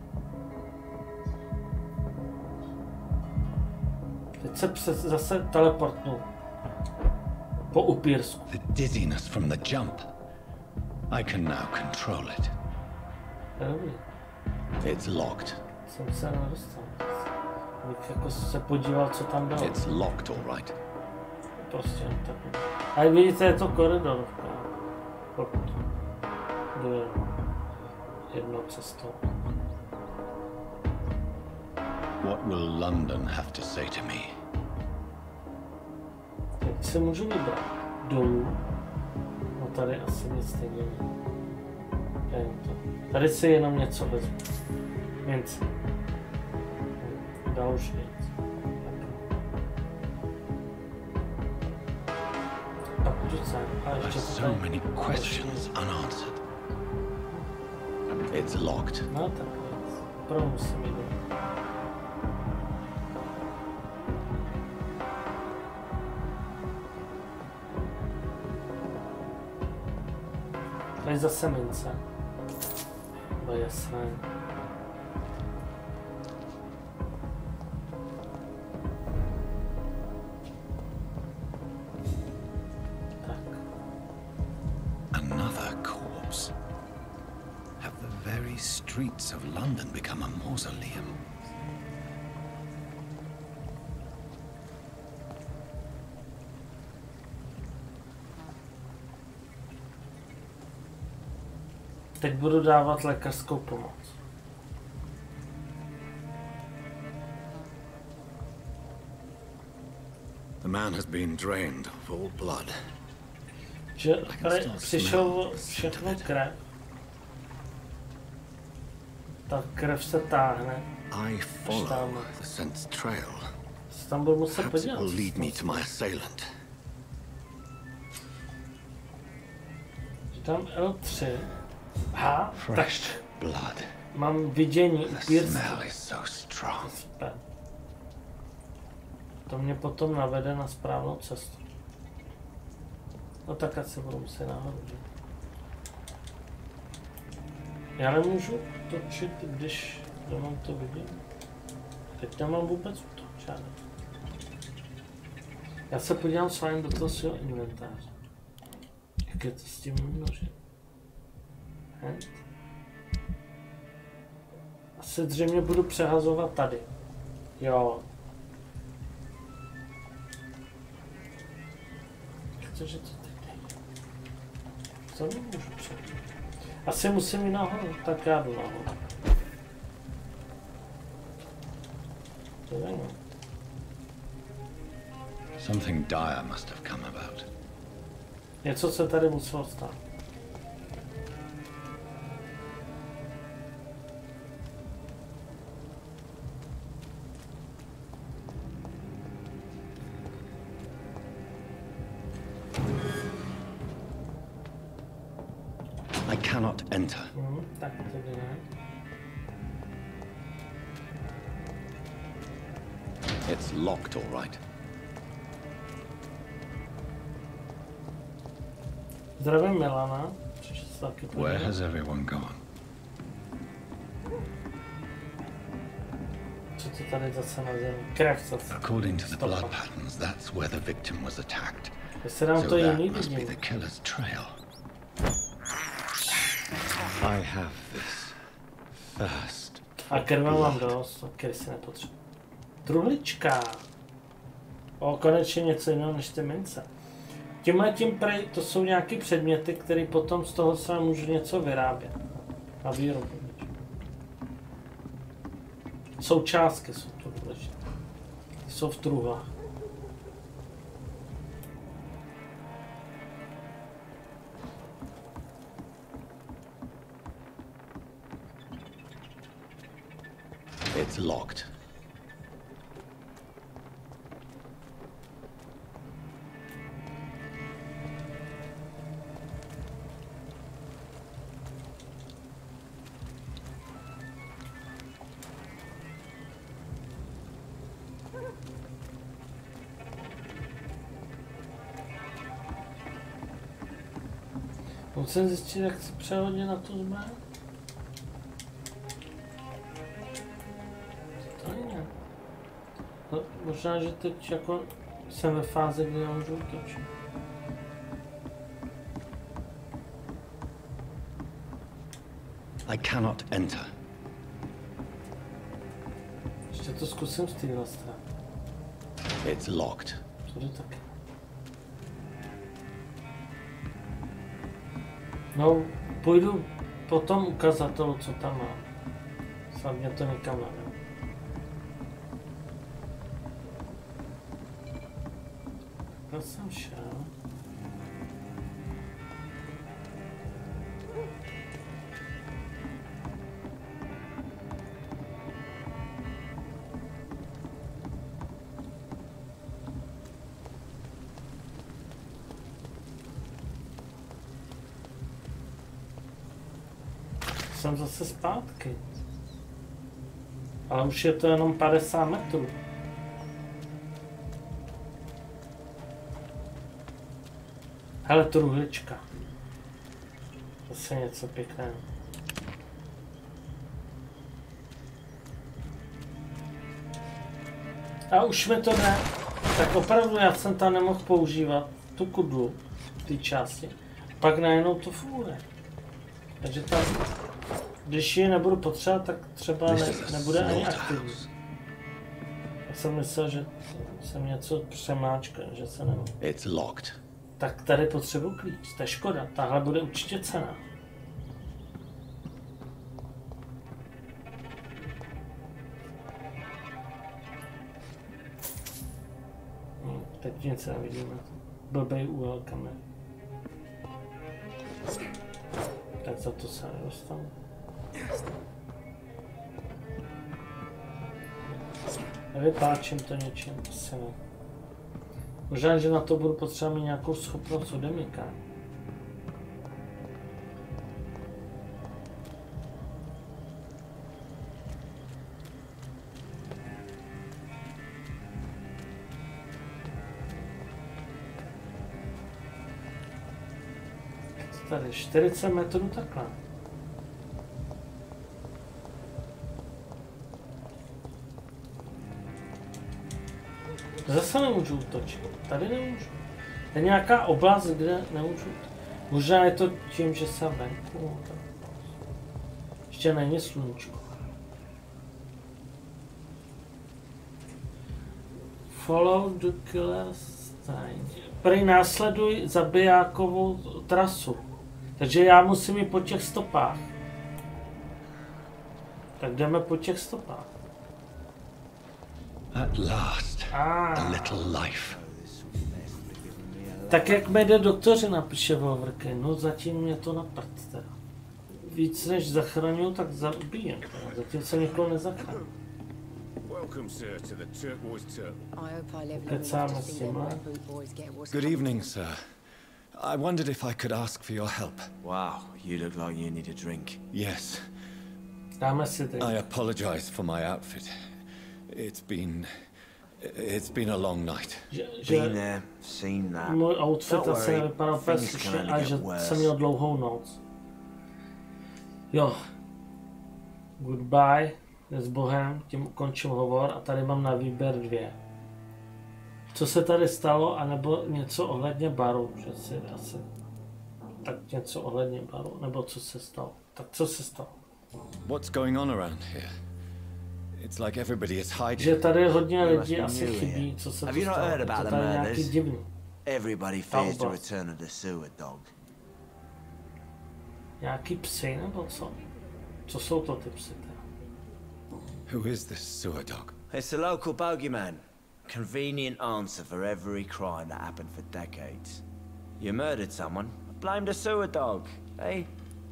Teď se zase teleportnu. Po upírsku. The dizziness from the jump. I can now control it. Dobrý. It's locked. Jsem se nedostal. Bych jako se podíval, co tam bylo. It's locked, all right. Prostě tak. A jak vidíte, je to koridor. Pokud jde jednou cestou. What will London have to say to me? Tak se můžu vybrat. Dolů. No tady asi nic stejně není. Tady si jenom něco vezmu. Mince. Dál už nic. Tak pojď sem. A ještě So many questions unanswered. It's locked. No tak nic. Opravdu musím jít. Tady zase mince. To je jasné. Another corpse. Have the very streets of London become a mausoleum? Teď budu dávat lékařskou pomoc. The man has been drained of all blood. Že tady přišel všechno krev. Ta krev se táhne. I follow the scent trail. Tam budu muset Perhaps it podívat. will lead me to my assailant. Tam L3. Aha, Fresh blood. mám vidění The upírství. smell is so strong. To mě potom navede na správnou cestu. No tak ať se budu muset nahoru, že? Já nemůžu točit, když nemám to vidění. Teď nemám vůbec útoč, já se podívám s vámi do toho svého inventáře. Jak je to s tím nožem? Asi zřejmě budu přehazovat tady. Jo. Cože to teď nejde? Co nemůžu přejít? Asi musím jít nahoru, tak já jdu nahoru. To nevím. Something dire must have come about. Něco se tady muselo stát. I cannot enter. Tak to ne. It's locked, all right. Zdravím Milana. Where has everyone gone? Co to tady zase na zemi? Krev zase. According to the blood patterns, that's where the victim was attacked. Jestli nám to So that jiný must be vidím. the killer's trail. I have this first. A krve mám dost, který si nepotřebuji. Truhlička. O, konečně něco jiného než ty mince. Tím prej, to jsou nějaký předměty, které potom z toho se můžu něco vyrábět. Na výrobu. Součástky jsou to důležité. Jsou v truhlách. It's locked. Musím zjistit, jak se přehodně na tu zbraň. To je. No, možná, že teď jako jsem ve fázi, kdy já můžu útočit. I cannot enter. Ještě to zkusím z téhle strany. It's locked. To jde taky. No, půjdu po tom ukazatelu, co tam mám. Snad mě to někam nevím. Já jsem šel. Jsem zase zpátky. Ale už je to jenom 50 metrů. Hele, truhlička. Zase něco pěkného. A už mi to ne. Tak opravdu já jsem tam nemohl používat tu kudlu, ty části. Pak najednou to funguje. Takže tam, když ji nebudu potřebovat, tak třeba nebude ani aktivní. Já jsem myslel, že jsem něco přemáčkal, že se nemohl. It's locked. Tak tady potřebuji klíč, to je škoda, tahle bude určitě cenná. Teď nic nevidíme. Blbej úhel kamery. Tak za to se nedostanu. Nevypáčím to něčím, asi ne. Možná, že na to budu potřebovat mít nějakou schopnost odemíka. Tady 40 metrů takhle. Zase nemůžu útočit. Tady nemůžu. Je nějaká oblast, kde nemůžu. Možná je to tím, že jsem venku. Ještě není sluníčko. Follow the killer sign. Prej následuj zabijákovou trasu. Takže já musím jít po těch stopách. Tak jdeme po těch stopách. At last, a little life. Tak jak mi jde doktořina, píše Wolverky, no zatím mě to na prd teda. Víc než zachraňuju, tak zabijem. Zatím jsem nikoho nezachránil. Good evening, sir. I wondered if I could ask for your help. Wow, you look like you need a drink. Yes. Dáme si teď. I apologize for my outfit. It's been a long night. Been there, seen that. Můj outfit Don't asi worry, nevypadal úplně things slušně can a only že get worse. jsem měl dlouhou noc. Jo. Goodbye. S Bohem. Tím ukončím hovor a tady mám na výběr 2. Co se tady stalo, anebo něco ohledně baru, že si asi... Tak něco ohledně baru, nebo co se stalo. Tak co se stalo? What's going on around here? It's like everybody is hiding. Že tady hodně You lidí must be asi new chybí, here. co se Have to you not stalo. heard Je to about the tady nějaký murders? divný. Everybody fears the boss. return of the sewer dog. Nějaký psy nebo co? Co jsou to ty psy? teda? Who is this sewer dog? It's a local bogeyman. Convenient answer for every crime that happened for decades. You murdered someone, blame the sewer dog, eh?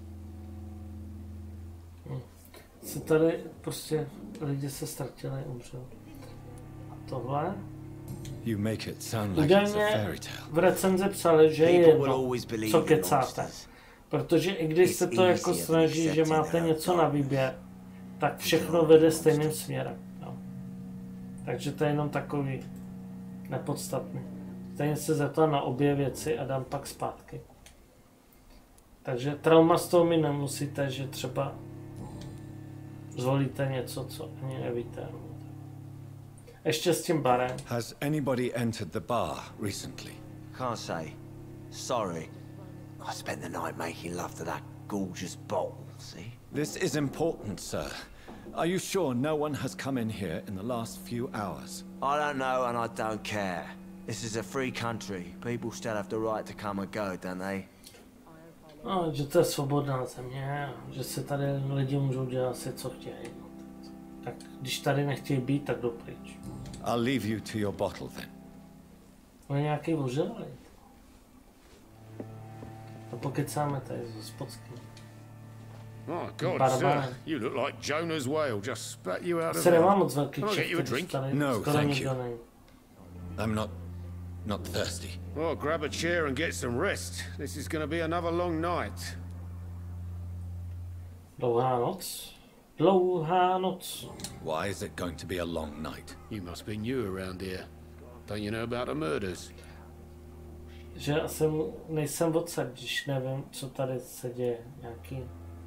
Se tady prostě lidi se ztratili, umřeli. A tohle? You make it sound like it's a Údajně fairy tale. v recenzi psali, že je People will jedno, always believe co in kecáte. monsters. Protože i když se to jako It's snaží, easier že to máte accept něco in na our výběr, tak všechno vede stejným směrem. No. Takže to je jenom takový nepodstatný. Stejně se zeptám na obě věci a dám pak zpátky. Takže trauma z toho mi nemusíte, že třeba zvolíte něco, co ani nevíte. Ještě s tím barem. Has anybody entered the bar recently? Can't say. Sorry. I spent the night making love to that gorgeous bottle, see? This is important, sir. Are you sure no one has come in here in the last few hours? I don't know and I don't care. This is a free country. People still have the right to come and go, don't they? No, že to je svobodná země, že si tady lidi můžou dělat si, co chtějí. Tak když tady nechtějí být, tak jdou pryč. I'll leave you to your bottle then. On je nějaký ožralý. A pokecáme tady s hospodským. Oh, God, Barman. sir, you look like Jonah's whale just spat you out of Se nemá hell. moc velký Can I get kšeft, you a když drink? tady No, skoro thank nikdo you. není. I'm not thirsty. Well, grab a chair and get some rest. This is going to be another long night. Dlouhá noc. Dlouhá noc. Why is it going to be a long night? You must be new around here. Don't you know about the murders? Že asi nejsem odsaď, když nevím, co tady se děje. Nějaký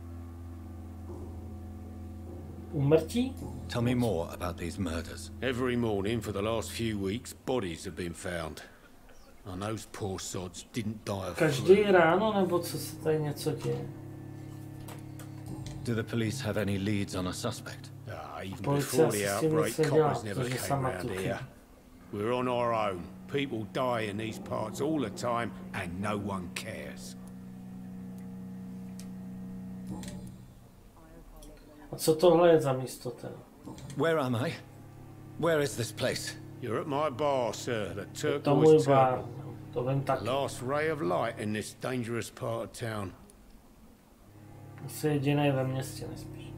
úmrtí? Tell me more about these murders. Every morning for the last few weeks, bodies have been found. And those poor sods didn't die of Každý flu. ráno, nebo co se tady něco děje? Do the police have any leads on a suspect? Even Policie before the asi s tím outbreak, nic nedělá, coppers never protože came sama round tu here. We're on our own. People die in these parts all the time, and no one cares. A co tohle je za místo teda? Where am I? Where is this place? You're at my bar, sir, the To můj Turquoise bar. Turtle. To vím taky. Last ray of light in this dangerous part of town. Asi jedinej ve městě nejspíš.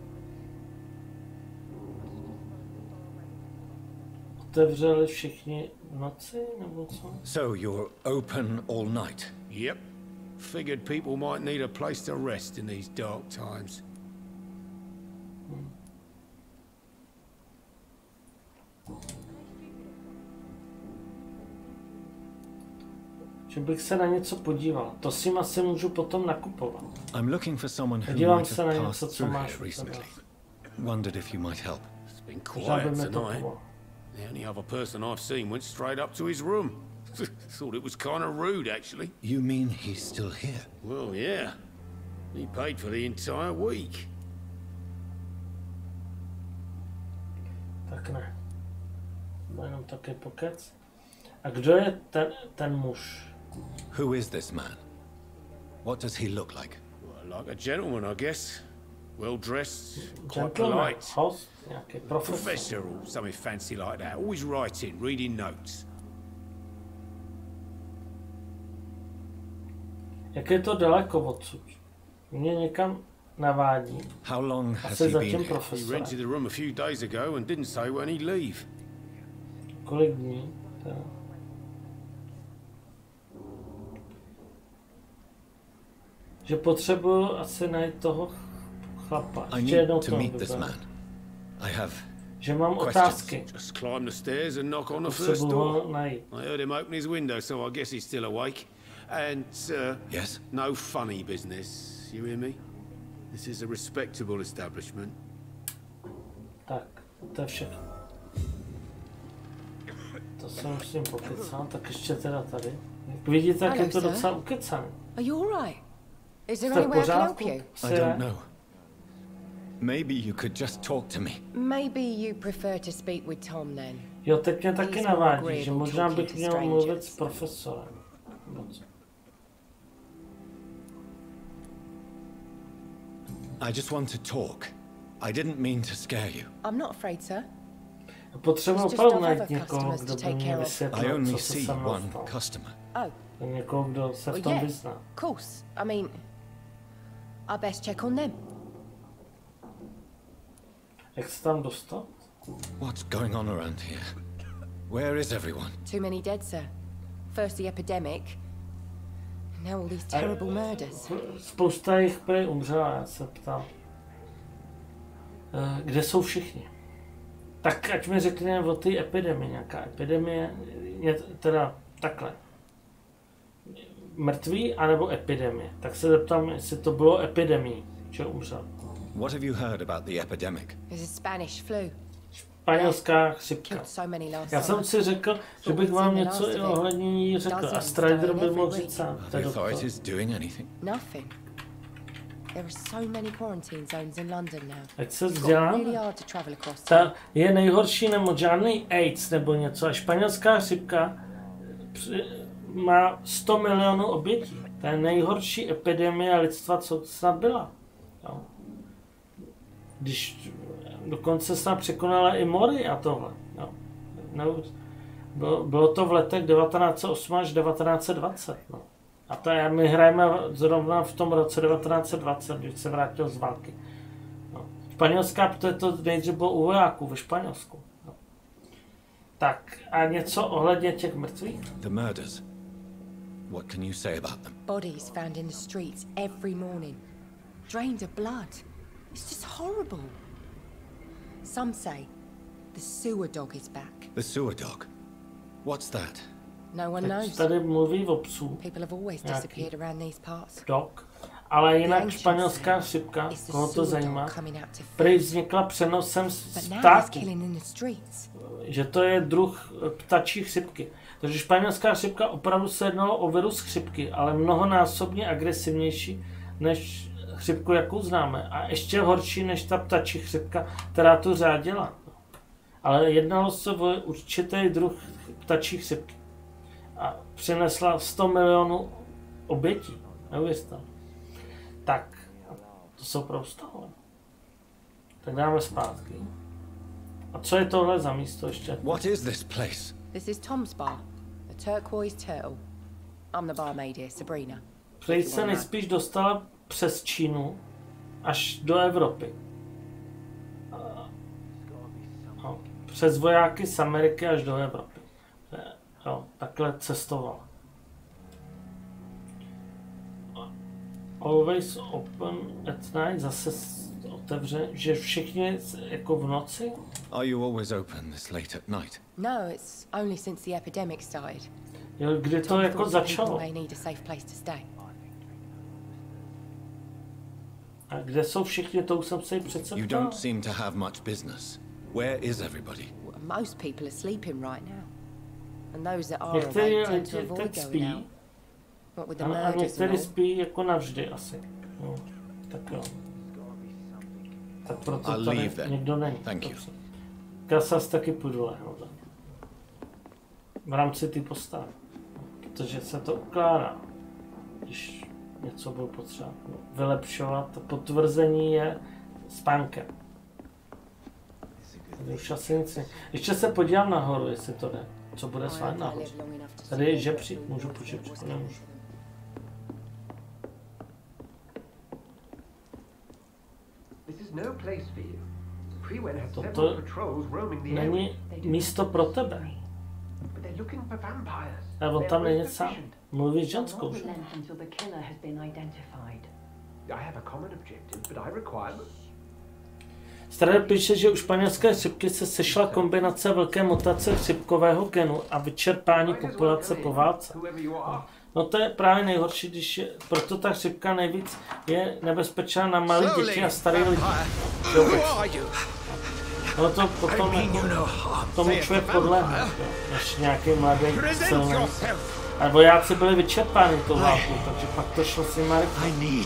Otevřeli všichni v noci, nebo co? So you're open all night? Yep. Figured people might need a place to rest in these dark times. Že bych se na něco podíval. To si asi můžu potom nakupovat. I'm looking for someone who Podívám might se na have něco, passed co through máš here u recently. tebe. Wondered if you might help. It's been Možná by quiet mi to tonight. pomohlo. The only other person I've seen went straight up to his room. Thought it was kind of rude, actually. You mean he's still here? Well, yeah. He paid for the entire week. Tak ne. To jenom taky pokec. A kdo je ten muž? Who is this man? What does he look like? Well, like a gentleman, I guess. Well dressed, quite Gentleman, polite. host, nějaký profesor. Professor or something fancy like that. Always writing, reading notes. Jak je to daleko odsud? Mě někam navádí. How long has Asi he za been tím here? He profesorem. rented the room a few days ago and didn't say when he'd leave. Kolik dní? Teda. že potřebuju asi najít toho chlapa. I Ještě jednou need to to meet this vyberu. man. I have Že mám questions. otázky. Just climb the stairs and knock on the first Potřebuju door. ho najít. I heard him open his window, so I guess he's still awake. And, Yes? no funny business, you hear me? This is a respectable establishment. Tak, to je všechno. To jsem s ním pokecal, tak ještě teda tady. Jak vidíte, tak je to Hello, sir. docela ukecaný. Are you all right? Is there Jste any v way I can help pořádku? you? I don't know. Maybe you could just talk to me. Maybe you prefer to speak with Tom then. Jo, teď mě taky He's navádí, more že agreeable možná talking bych to měl strangers. mluvit s profesorem. Moc. I just want to talk. I didn't mean to scare you. I'm not afraid, sir. Potřebuji It's just opravdu other najít někoho, customers kdo to by take mě care of. I vysvětlil, only co se see se mnou one stalo. customer. Oh, Někoho, kdo se v well, tom yeah, vyzná. of course. I mean, I best check on them. Jak se tam dostat? What's going on around here? Where is everyone? Too many dead, sir. First the epidemic, now all these terrible murders. Spousta jich prý umřela, já se ptám. Kde jsou všichni? Tak ať mi řekne o té epidemii, nějaká epidemie, teda takhle. Mrtví anebo epidemie. Tak se zeptám, jestli to bylo epidemii, že umřel. What have you heard about the epidemic? There's a Spanish flu. Španělská chřipka. Killed so many last Já jsem summer. si řekl, že bych vám něco i ohledně ní řekl. A Strider by mohl říct sám. Are To je the doktor. authorities doing anything? Nothing. There are so many quarantine zones in London now. Ať se It's got really vzděláme. hard to travel across. Ta je nejhorší nemoc, žádný AIDS nebo něco. A španělská chřipka má 100 milionů obětí. To je nejhorší epidemie lidstva, co snad byla. Jo. Když dokonce snad překonala i mory a tohle. Jo. Bylo to v letech 1908 až 1920. No. A to je, my hrajeme zrovna v tom roce 1920, když se vrátil z války. No. Španělská, protože to nejdřív bylo u vojáků ve Španělsku. No. Tak a něco ohledně těch mrtvých? The murders. What can you say about them? Bodies found in the streets every morning. Drained of blood. It's just horrible. Some say the sewer dog is back. The sewer dog. What's that? No one Teď knows. tady mluví o psů, People have always Nějaký. disappeared around these parts. dog, ale The jinak ancients španělská say chřipka, it's the koho to sewer zajímá, dog coming out to prý feed. vznikla přenosem But z now it's ptáků, killing in the streets. že to je druh ptačí chřipky. Takže španělská chřipka opravdu se jednalo o virus chřipky, ale mnohonásobně agresivnější než chřipku, jakou známe. A ještě horší než ta ptačí chřipka, která tu řádila. Ale jednalo se o určitý druh ptačí chřipky. A přinesla 100 milionů obětí. Neuvěřte. Tak, to se opravdu stalo. Tak dáme zpátky. A co je tohle za místo ještě? What is this place? This is Tom's bar, the Turquoise Turtle. I'm the barmaid here, Sabrina. Prej se nejspíš dostala přes Čínu až do Evropy. No, přes vojáky z Ameriky až do Evropy. Jo, takhle cestovala. Always open at night, zase otevře, že všichni jako v noci. Are you always open this late at night? No, it's only since the epidemic started. Jo, kdy to Tom jako thought that people začalo? may need a safe place to stay. A kde jsou všichni, to už jsem se jí přece You ptal. don't seem to have much business. Where is everybody? Most people are sleeping right now. And those that are Někteří awake tend to lidi avoid teď going spí, out. What with the a murders and někteří all. spí jako navždy asi. No, tak jo. Tak proto I'll tady leave then. nikdo není. Thank you. Dobře. Kasas taky půjdu lehnout. V rámci ty postavy. Protože se to ukládá. Když něco bylo potřeba vylepšovat, to potvrzení je spánkem. Tady už asi nic ne. Ještě se podívám nahoru, jestli to jde. Co bude s vámi nahoře. Tady je žebřík, můžu po žebříku, nemůžu. Toto není místo pro tebe. A on tam není sám. Mluví s ženskou. že? Relent until the killer has been identified. I have a common objective, but I require... Strader píše, že u španělské chřipky se sešla kombinace velké mutace chřipkového genu a vyčerpání populace po válce. No to je právě nejhorší, když je, proto ta chřipka nejvíc je nebezpečná na malé děti a staré lidi. No to potom jako, tomu člověk podlehne, než nějaký mladý silný. A vojáci byli vyčerpáni tou válkou, takže pak to šlo s nimi rychle.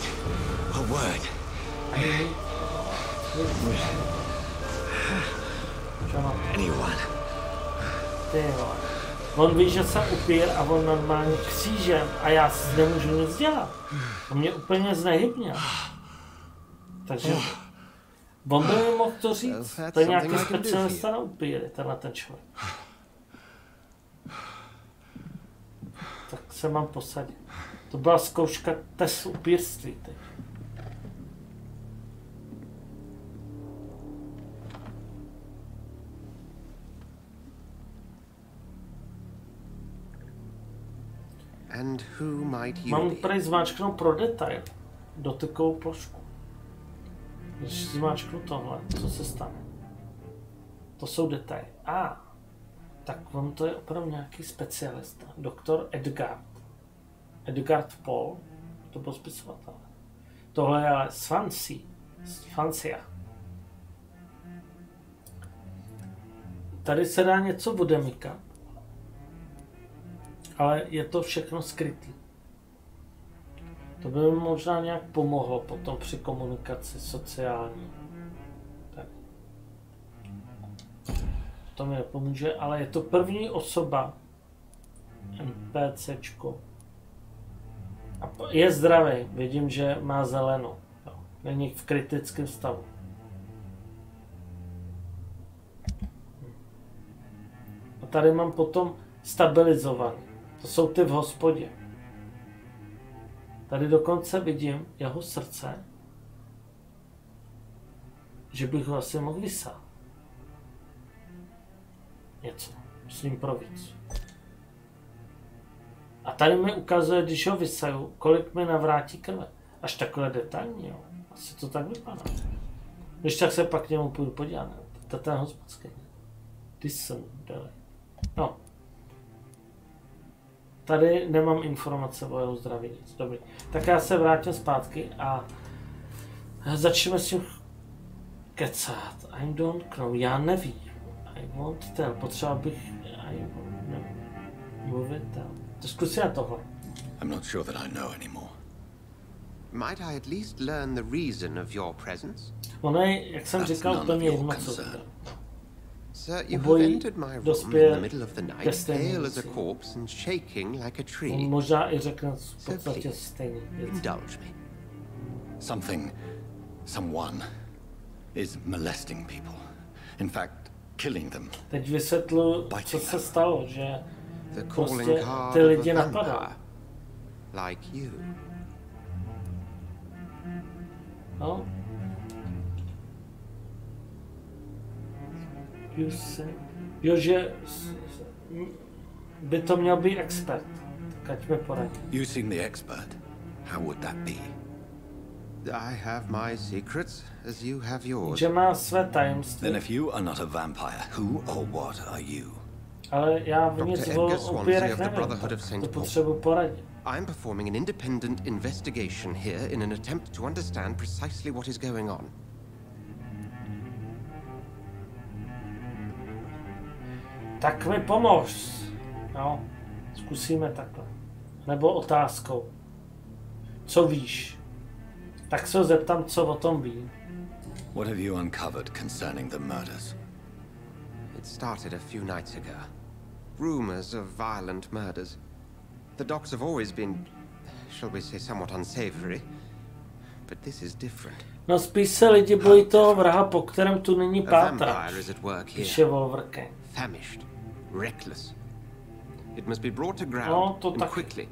Ty vole. On ví, že jsem upír a on normálně křížem a já si nemůžu nic dělat. On mě úplně znehybněl. Takže on by mi mohl to říct. To je nějaký specialista na upíry, tenhle ten člověk. Tak se mám posadit. To byla zkouška test upírství teď. And who might you Mám be? tady zmáčknout pro detail. Dotykovou plošku. Když zmáčknu tohle, co se stane? To jsou detaily. Tak on to je opravdu nějaký specialista. Doktor Edgard. Edgard Paul. To byl spisovatel. Tohle je ale Swansea. Tady se dá něco odemykat. Ale je to všechno skrytý. To by mi možná nějak pomohlo potom při komunikaci sociální. Tak. To mi nepomůže, ale je to první osoba NPCčko. A je zdravý, vidím, že má zelenou. Není v kritickém stavu. A tady mám potom stabilizovaný. To jsou ty v hospodě. Tady dokonce vidím jeho srdce, že bych ho asi mohl vysát. Něco s ním pro víc. A tady mi ukazuje, když ho vysaju, kolik mi navrátí krve. Až takhle detailní, jo. Asi to tak vypadá. Když tak se pak k němu půjdu podívat. To je ten hospodský. Tyson, dali. No. Tady nemám informace o jeho zdraví, nic. Dobrý. Tak já se vrátím zpátky a začneme s tím kecat. I don't know, já nevím. I won't tell, potřeboval bych... I won't mluvit tell. To zkusím na tohle. I'm not sure that I know anymore. Might I at least learn the reason of your presence? Ono je, jak jsem říkal, úplně jedno, co to. Sir, you have entered my room in the middle of the night, pale as a corpse and shaking like a tree. Možná i řekne v podstatě stejný věc. Indulge me. Someone is molesting people. In fact, killing them. Teď vysvětlu, co se stalo, že prostě ty lidi napadá. Like you. No. Jo, že by to měl být expert. Tak ať mi poradí. You seem the expert. How would that be? I have my secrets, as you have yours. Že má své tajemství. Then if you are not a vampire, who or what are you? Ale já v nic o upírech nevím. To potřebuji poradit. I'm performing an independent investigation here in an attempt to understand precisely what is going on. Tak mi pomož. No, zkusíme takhle. Nebo otázkou. Co víš? Tak se ho zeptám, co o tom ví. What have you uncovered concerning the murders? It started a few nights ago. Rumors of violent murders. The docks have always been, shall we say, somewhat unsavory. But this is different. No spíš se lidi bojí toho vraha, po kterém tu není pátrač. Píše Wolverine. Famished, reckless. It must be brought to ground and quickly.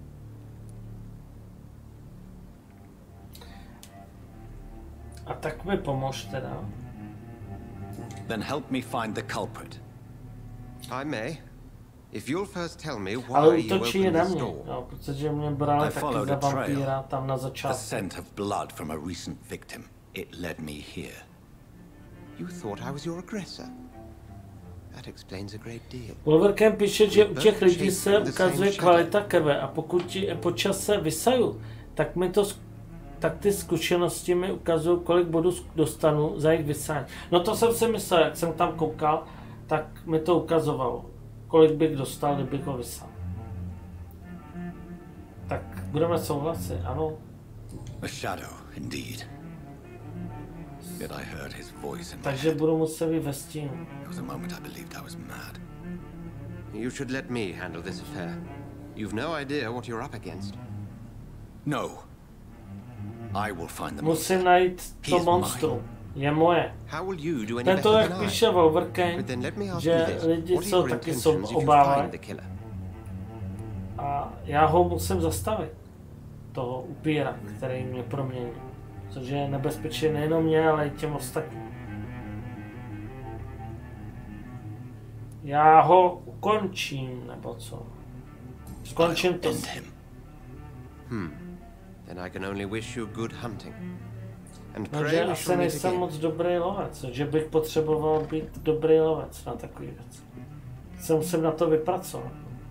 A tak mi pomož teda. Then help me find the culprit. I may. If you'll first tell me Ale why you útočí opened na this mě, door. jo, protože mě brali taky followed za a trail. vampíra tam na The začátku. scent of blood from a recent victim. It led me here. You thought I was your aggressor. That explains a great deal. Wolverkamp píše, že u těch lidí se ukazuje kvalita krve a pokud ti po čase vysaju, tak ty zkušenosti mi ukazují, kolik bodů dostanu za jejich vysání. No to jsem si myslel, jak jsem tam koukal, tak mi to ukazovalo, kolik bych dostal, kdybych ho vysal. Tak budeme souhlasit, ano. A shadow, indeed. Yet I heard his voice in my Takže head. budu muset být ve stínu. There was a moment I believed I was mad. You should let me handle this affair. You've no idea what you're up against. No. I will find the Musím monster. najít He to is monstrum. Je moje. How will you do any Tento, better jak than I? píše Wolverkamp, But then let me ask you že this. lidi What are jsou your taky intentions if you obávají find the killer? a já ho musím zastavit. Toho upíra, který mě promění. Což je nebezpečné nejenom mě, ale i těm ostatním. Já ho ukončím, nebo co? Skončím to. End him. Then I can only wish you good hunting. And No, že pray we asi shall meet nejsem again. moc dobrý lovec, že bych potřeboval být dobrý lovec na takový věc. Se musím na to vypracovat.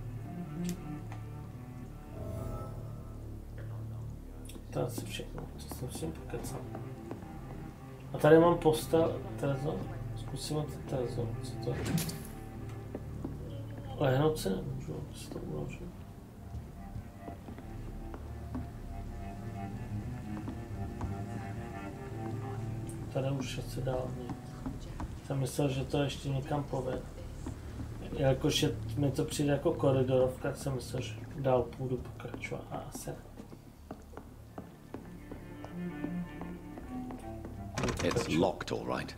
To je asi všechno, co jsem si pokecal. A tady mám postel, Terezo. Zkusíme to Terezo, co to je? Lehnout si nemůžu, si to uložím. Tady už asi dál ne. Jsem myslel, že to ještě někam povede. Jakož mi to přijde jako koridorovka, tak jsem myslel, že dál půjdu pokračovat a asi ne. It's locked, all right.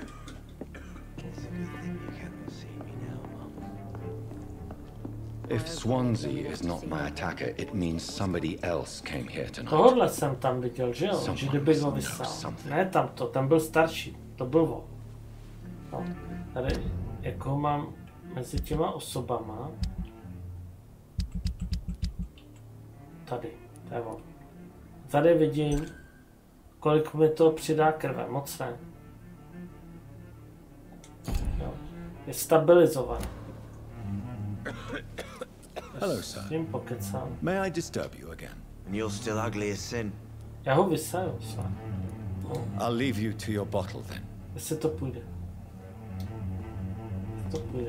If Swansea is not my attacker, it means somebody else came here tonight. Tohle jsem tam viděl, že jo? Že kdybych ho vysál. Ne tamto, ten byl starší, to byl on. No, tady jako mám mezi těma osobama. Tady, to je on. Tady vidím, kolik mi to přidá krve, moc ne. Jo. Je stabilizovaný. Hello, sir. Tím pokecám. May I disturb you again? And you're still ugly as sin. Já ho vysaju, své. I'll leave you to your bottle then. Jestli to půjde. To půjde.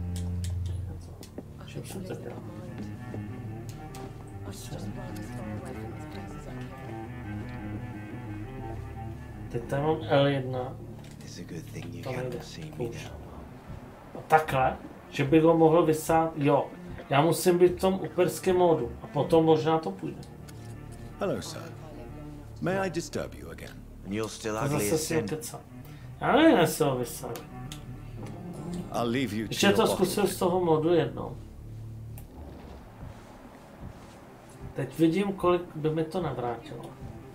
Čím jsem to dělal? Teď tady mám L1. It's a good thing you To nejde. can't see me Už. now. A takhle, že bych ho mohl vysát, jo. Já musím být v tom uperském módu a potom možná to půjde. Hello, sir. May I disturb you again? And you're still To ugly zase as si sin. kecám. Já nevím, jestli ho vysát. I'll leave you to Ještě your to bottle. zkusil z toho modu jednou. Teď vidím, kolik by mi to navrátilo.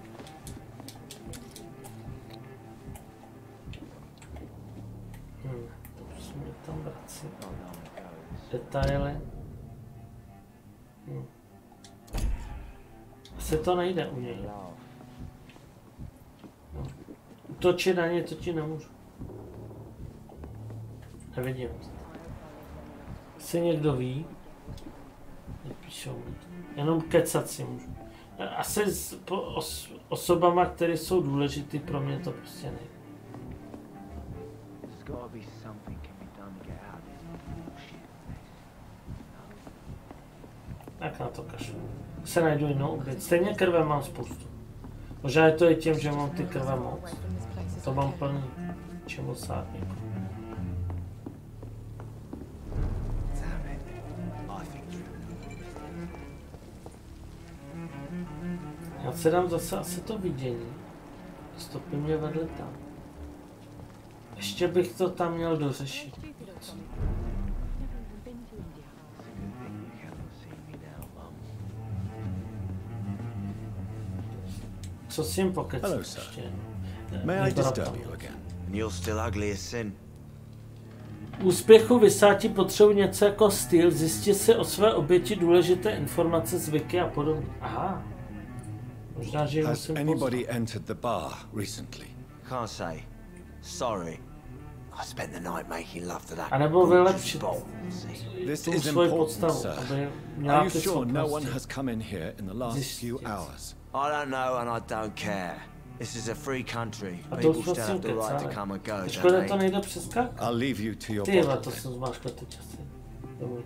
To už se mi tam vrací. Detaily. Asi to nejde u něj. Útočit na ně, to ti nemůžu. Nevidím. Jestli někdo ví, nepíšou mi to. Jenom kecat si můžu. Asi s osobama, které jsou důležitý, pro mě to prostě nejde. There's gotta be something can be done to get out of this bullshit. Tak na to kašlu. Se najdu jinou oběť. Stejně krve mám spoustu. Možná je to i tím, že mám ty krve moc. To mám plný čemu sátníku. Damn it. I think Já se dám zase asi to vidění. Stopy mě vedly tam. Ještě bych to tam měl dořešit. Co s tím pokecat? Hello, sir. Ještě? May I Vybrat disturb tam. you again? And you're still ugly as sin. Úspěchu vysátí potřebuji něco jako styl, zjistit si o své oběti důležité informace, zvyky a podobně. Aha. Možná, že Has anybody entered the bar recently? Can't say. Sorry. I spent the night making love to that. A nebo vylepšit This tu is svoji important, podstavu, sir. aby měla Are you ty sure no one schopnosti. has come in here in the last few hours? I don't know and I don't care. This is a free country. A to People už still vlastně have the right to ukecáme. come and go. Škoda, don't to they? nejde přeskákat. I'll leave you to your Ty, bottle to then. jsem zmáškal ty časy. Dobrý.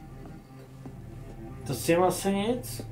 To s tím asi nic.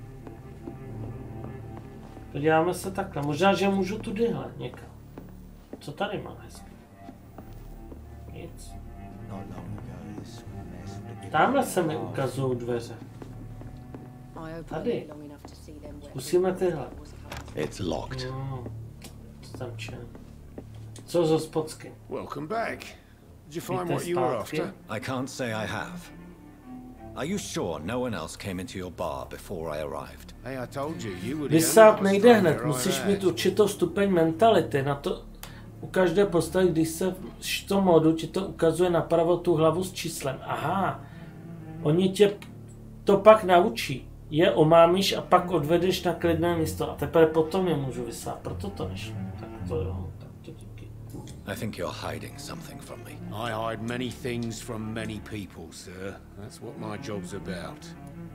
Podíváme se takhle. Možná, že můžu tudyhle někam. Co tady mám hezky? Nic. Not long ago, this mess would have Tamhle se mi ukazují dveře. Tady. Zkusíme tyhle. It's locked. Co tam čem? Co s hospodským? Welcome back. Did you find Víte what you were zpátky? after? I can't say I have. Are you sure no one else came into your bar before I arrived? Hey, I told you, you were the Vysát only nejde hned, stranger I musíš had. mít určitou stupeň mentality. Na to u každé postavy, když se v tom modu ti to ukazuje napravo tu hlavu s číslem. Aha, oni tě to pak naučí. Je omámíš a pak odvedeš na klidné místo a teprve potom je můžu vysát. Proto to nešlo. Tak to jo, tak to díky. I think you're hiding something from me. I hide many things from many people, sir. That's what my job's about.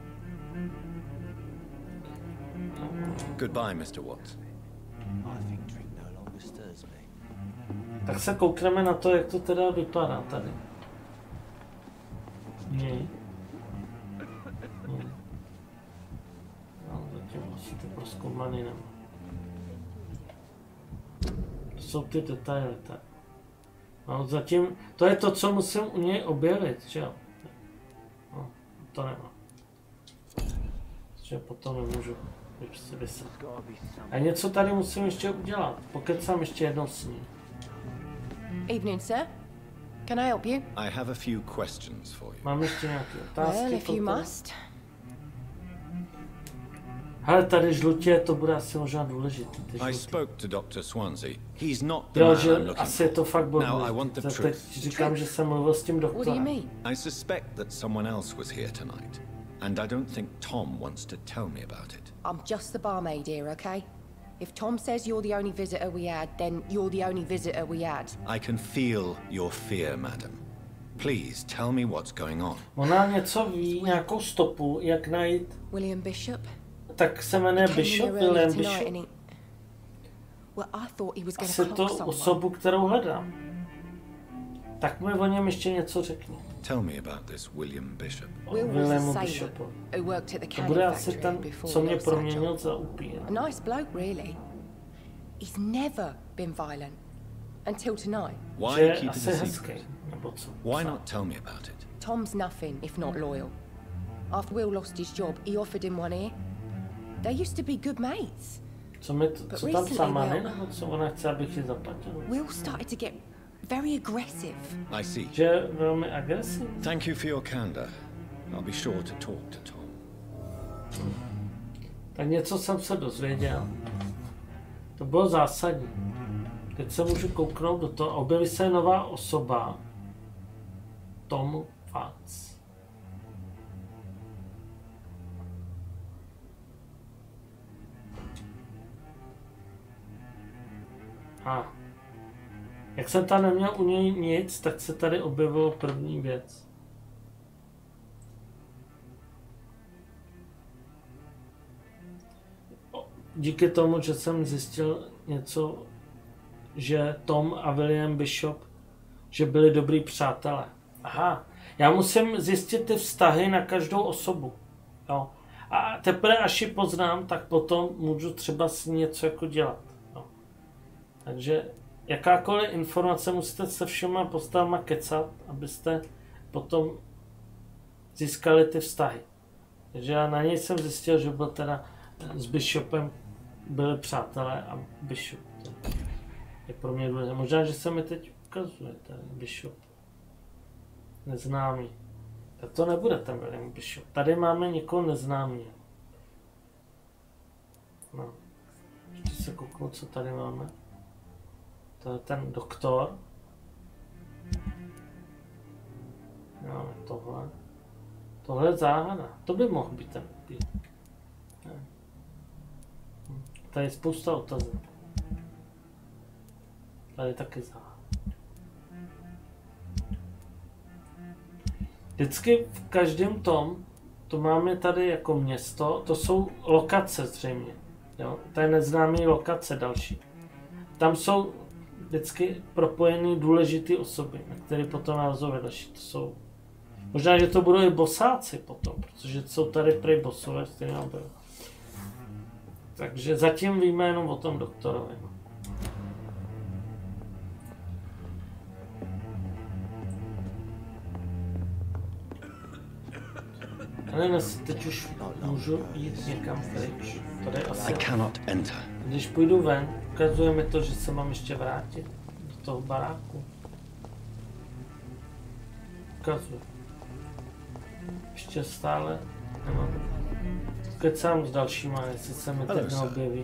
Goodbye, Mr. Watts. I think drink no longer stirs me. Tak se koukneme na to, jak to teda vypadá tady. No, zatím asi to prozkoumaný nemá. To jsou ty detaily, tak. No, zatím, to je to, co musím u něj objevit, že jo? No, to nemá. Že potom nemůžu vysat. A něco tady musím ještě udělat, pokecám ještě jednou s ním. Evening, sir. Can I help you? I have a few questions for you. Mám ještě nějaké otázky? Well, if you potom? must. Hele, tady žlutě, to bude asi možná důležité. I spoke to Dr. Swansea. He's not the Jo, man že I'm looking asi je to fakt for. Now I want důležité. the Teď truth. říkám, že jsem mluvil s tím What do you doktorem. mean? I suspect that someone else was here tonight, and I don't think Tom wants to tell me about it. I'm just the barmaid here, okay? If Tom says you're the only visitor we had, then you're the only visitor we had. I can feel your fear, madam. Please tell me what's going on. Ona něco ví, nějakou stopu, jak najít. William Bishop? Tak se jmenuje Came in Bishop, here earlier William tonight Bishop. and he... Well, I thought he was going Asi to to clock someone. osobu, kterou hledám. Tak mi o něm ještě něco řekni. Tell me about this William Bishop. Will was Williamu a sailor Bishopovi. who worked at the To canning bude asi factory ten, before co he mě lost that proměnil job. za upír. A nice bloke, really. He's never been violent. Until tonight. Why Že je keep it asi a hezký, secret? nebo co? Why not tell me about it? Tom's nothing if not loyal. After Will lost his job, he offered him one here. They used to be good mates. Co tam recently, samany, Will- nebo co ona chce, abych ji zaplatil? Will started to get very aggressive. I see. Že je velmi agresivní. Thank you for your candor. I'll be sure to talk to Tom. Tak něco jsem se dozvěděl. To bylo zásadní. Teď se můžu kouknout do toho a objeví se nová osoba. Tom Watts. A jak jsem tam neměl u něj nic, tak se tady objevilo první věc. Díky tomu, že jsem zjistil něco, že Tom a William Bishop, že byli dobrý přátelé. Aha, já musím zjistit ty vztahy na každou osobu. Jo. A teprve až ji poznám, tak potom můžu třeba s ní něco jako dělat. Jo. Takže jakákoliv informace musíte se všema postavama kecat, abyste potom získali ty vztahy. Takže já na něj jsem zjistil, že byl teda s Bishopem byli přátelé a Bishop je pro mě důležité. Možná, že se mi teď ukazuje ten Bishop. Neznámý. Tak to nebude ten William Bishop. Tady máme někoho neznámý. No. Ještě se kouknu, co tady máme. To je ten doktor. No, tohle. Tohle je záhada. To by mohl být ten upír. Tady je spousta otazů. Tady je taky záhada. Vždycky v každém tom, to máme tady jako město, to jsou lokace zřejmě. Jo? To je neznámý lokace další. Tam jsou vždycky propojený důležité osoby, na které potom navazuje další. To jsou. Možná, že to budou i bosáci potom, protože jsou tady prej bosové, s kterými byl. Takže zatím víme jenom o tom doktorovi. Ale nevím, teď už můžu jít někam pryč. Tady asi. Když půjdu ven, ukazuje mi to, že se mám ještě vrátit do toho baráku. Ukazuje. Ještě stále nemám. Kecám s dalšíma, jestli se mi teď neobjeví.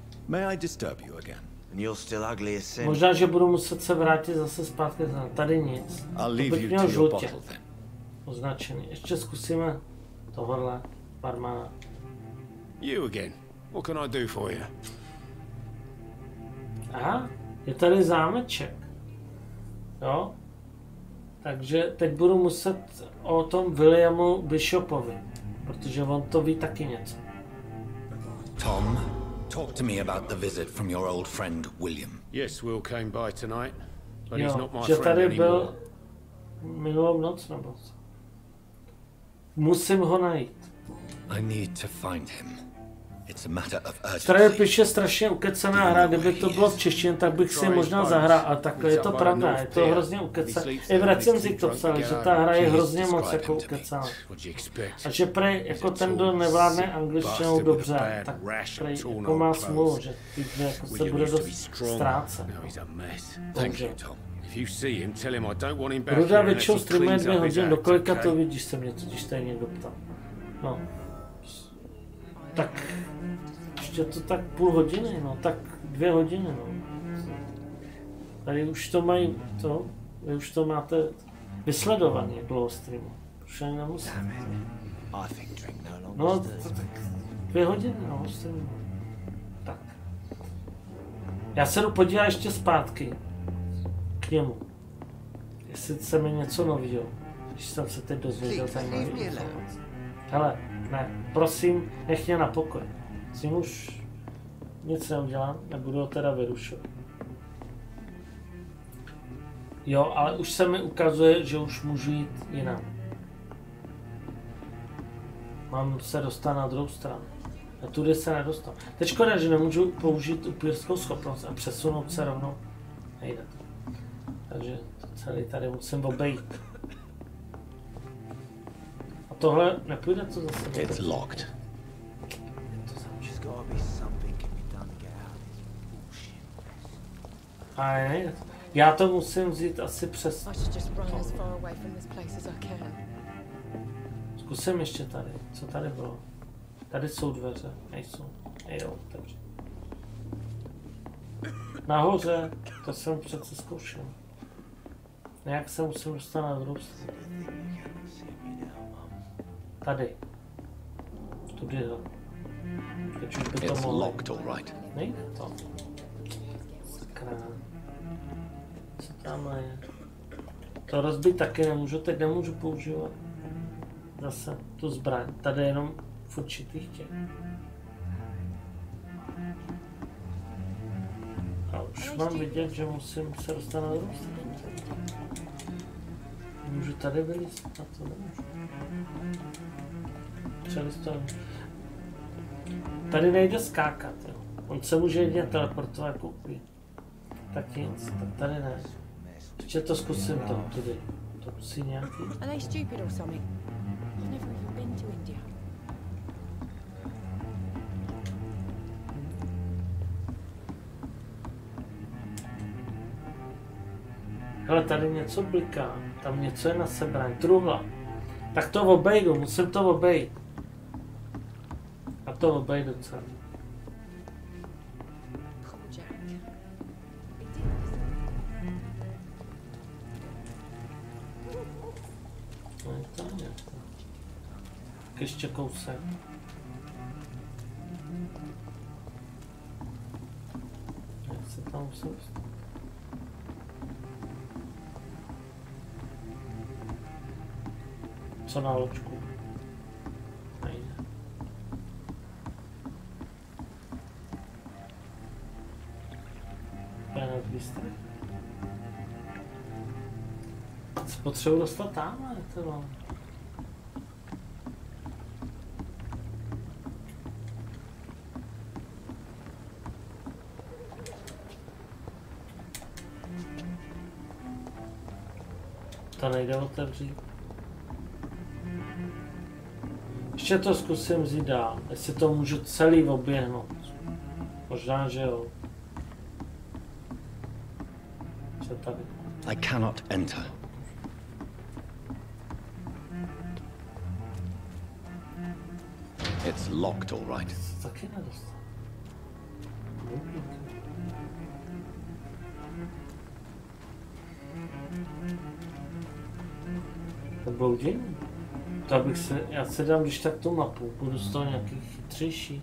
Možná, že budu muset se vrátit zase zpátky. Tady nic. To bych měl žlutě označený. Ještě zkusíme tohle barmana. You again. What can I do for you? Aha, je tady zámeček. Jo? Takže teď budu muset o tom Williamu Bishopovi, protože on to ví taky něco. Tom, talk to me about the visit from your old friend William. Yes, Will came by tonight, but he's not my že friend tady anymore. byl minulou noc nebo co? Musím ho najít. I need to find him. It's a matter of Tady urgency. píše strašně ukecaná hra, kdyby to bylo v češtině, tak bych si možná zahrál, ale takhle je to pravda, je to hrozně ukecané. I v recenzi to psali, že ta hra je hrozně moc jako ukecaná. A že prej, jako ten, kdo nevládne angličtinou dobře, tak prej jako má smůlu, že jako se bude dost ztrácet. Takže. Ruda většinou streamuje 2 hodiny, do kolika to vidíš, se mě totiž tady někdo ptal. No. Tak, ještě to tak půl hodiny, no, tak 2 hodiny, no. Tady už to mají, to, vy už to máte vysledovaný, jak dlouho streamu. Už ani nemusím. No, tak 2 hodiny, no, streamu. Tak. Já se jdu podívat ještě zpátky k němu. Jestli se mi něco novýho, když jsem se teď dozvěděl zajímavý informace. Hele, ne, prosím, nech mě na pokoj. S ním už nic neudělám, nebudu ho teda vyrušovat. Jo, ale už se mi ukazuje, že už můžu jít jinam. Mám se dostat na druhou stranu. A tudy se nedostanu. Teď škoda, že nemůžu použít upírskou schopnost a přesunout se rovnou. Nejde to. Takže to celý tady musím obejít. A tohle nepůjde to zase? It's locked. A nejde to. Já to musím vzít asi přes... Zkusím ještě tady. Co tady bylo? Tady jsou dveře. Nejsou. Nejdou. Takže. Nahoře. To jsem přece zkoušel. Nějak se musím dostat na druhou stranu. Tady. Tudy to. Teď už by to mohlo. Nejde to. Sakra. Co tam je? To rozbít taky nemůžu, teď nemůžu používat. Zase tu zbraň. Tady jenom v určitých těch. A už mám vidět, že musím se dostat na druhou stranu. Můžu tady vylít? A to nemůžu. Tady nejde skákat, jo. On se může jedině teleportovat jako upí. Tak nic, tak tady ne. Ještě to zkusím to tudy. To musí nějaký. Hele, tady něco bliká. Tam něco je na sebraň. Truhla. Tak to obejdu, musím to obejít. A to obejdu celý. pohodě. Tak ještě kousek. Jak se tam musím dostat? Co na loďku? Nejde. To je nadbístrý. Potřebuji dostat tamhle, to mám. To nejde otevřít. Ještě to zkusím vzít dál, jestli to můžu celý oběhnout. Možná, že jo. Co tady? I cannot enter. It's locked, all right. Taky nedostal. To bloudění. To bych se, já se dám když tak tu mapu, budu z toho nějaký chytřejší.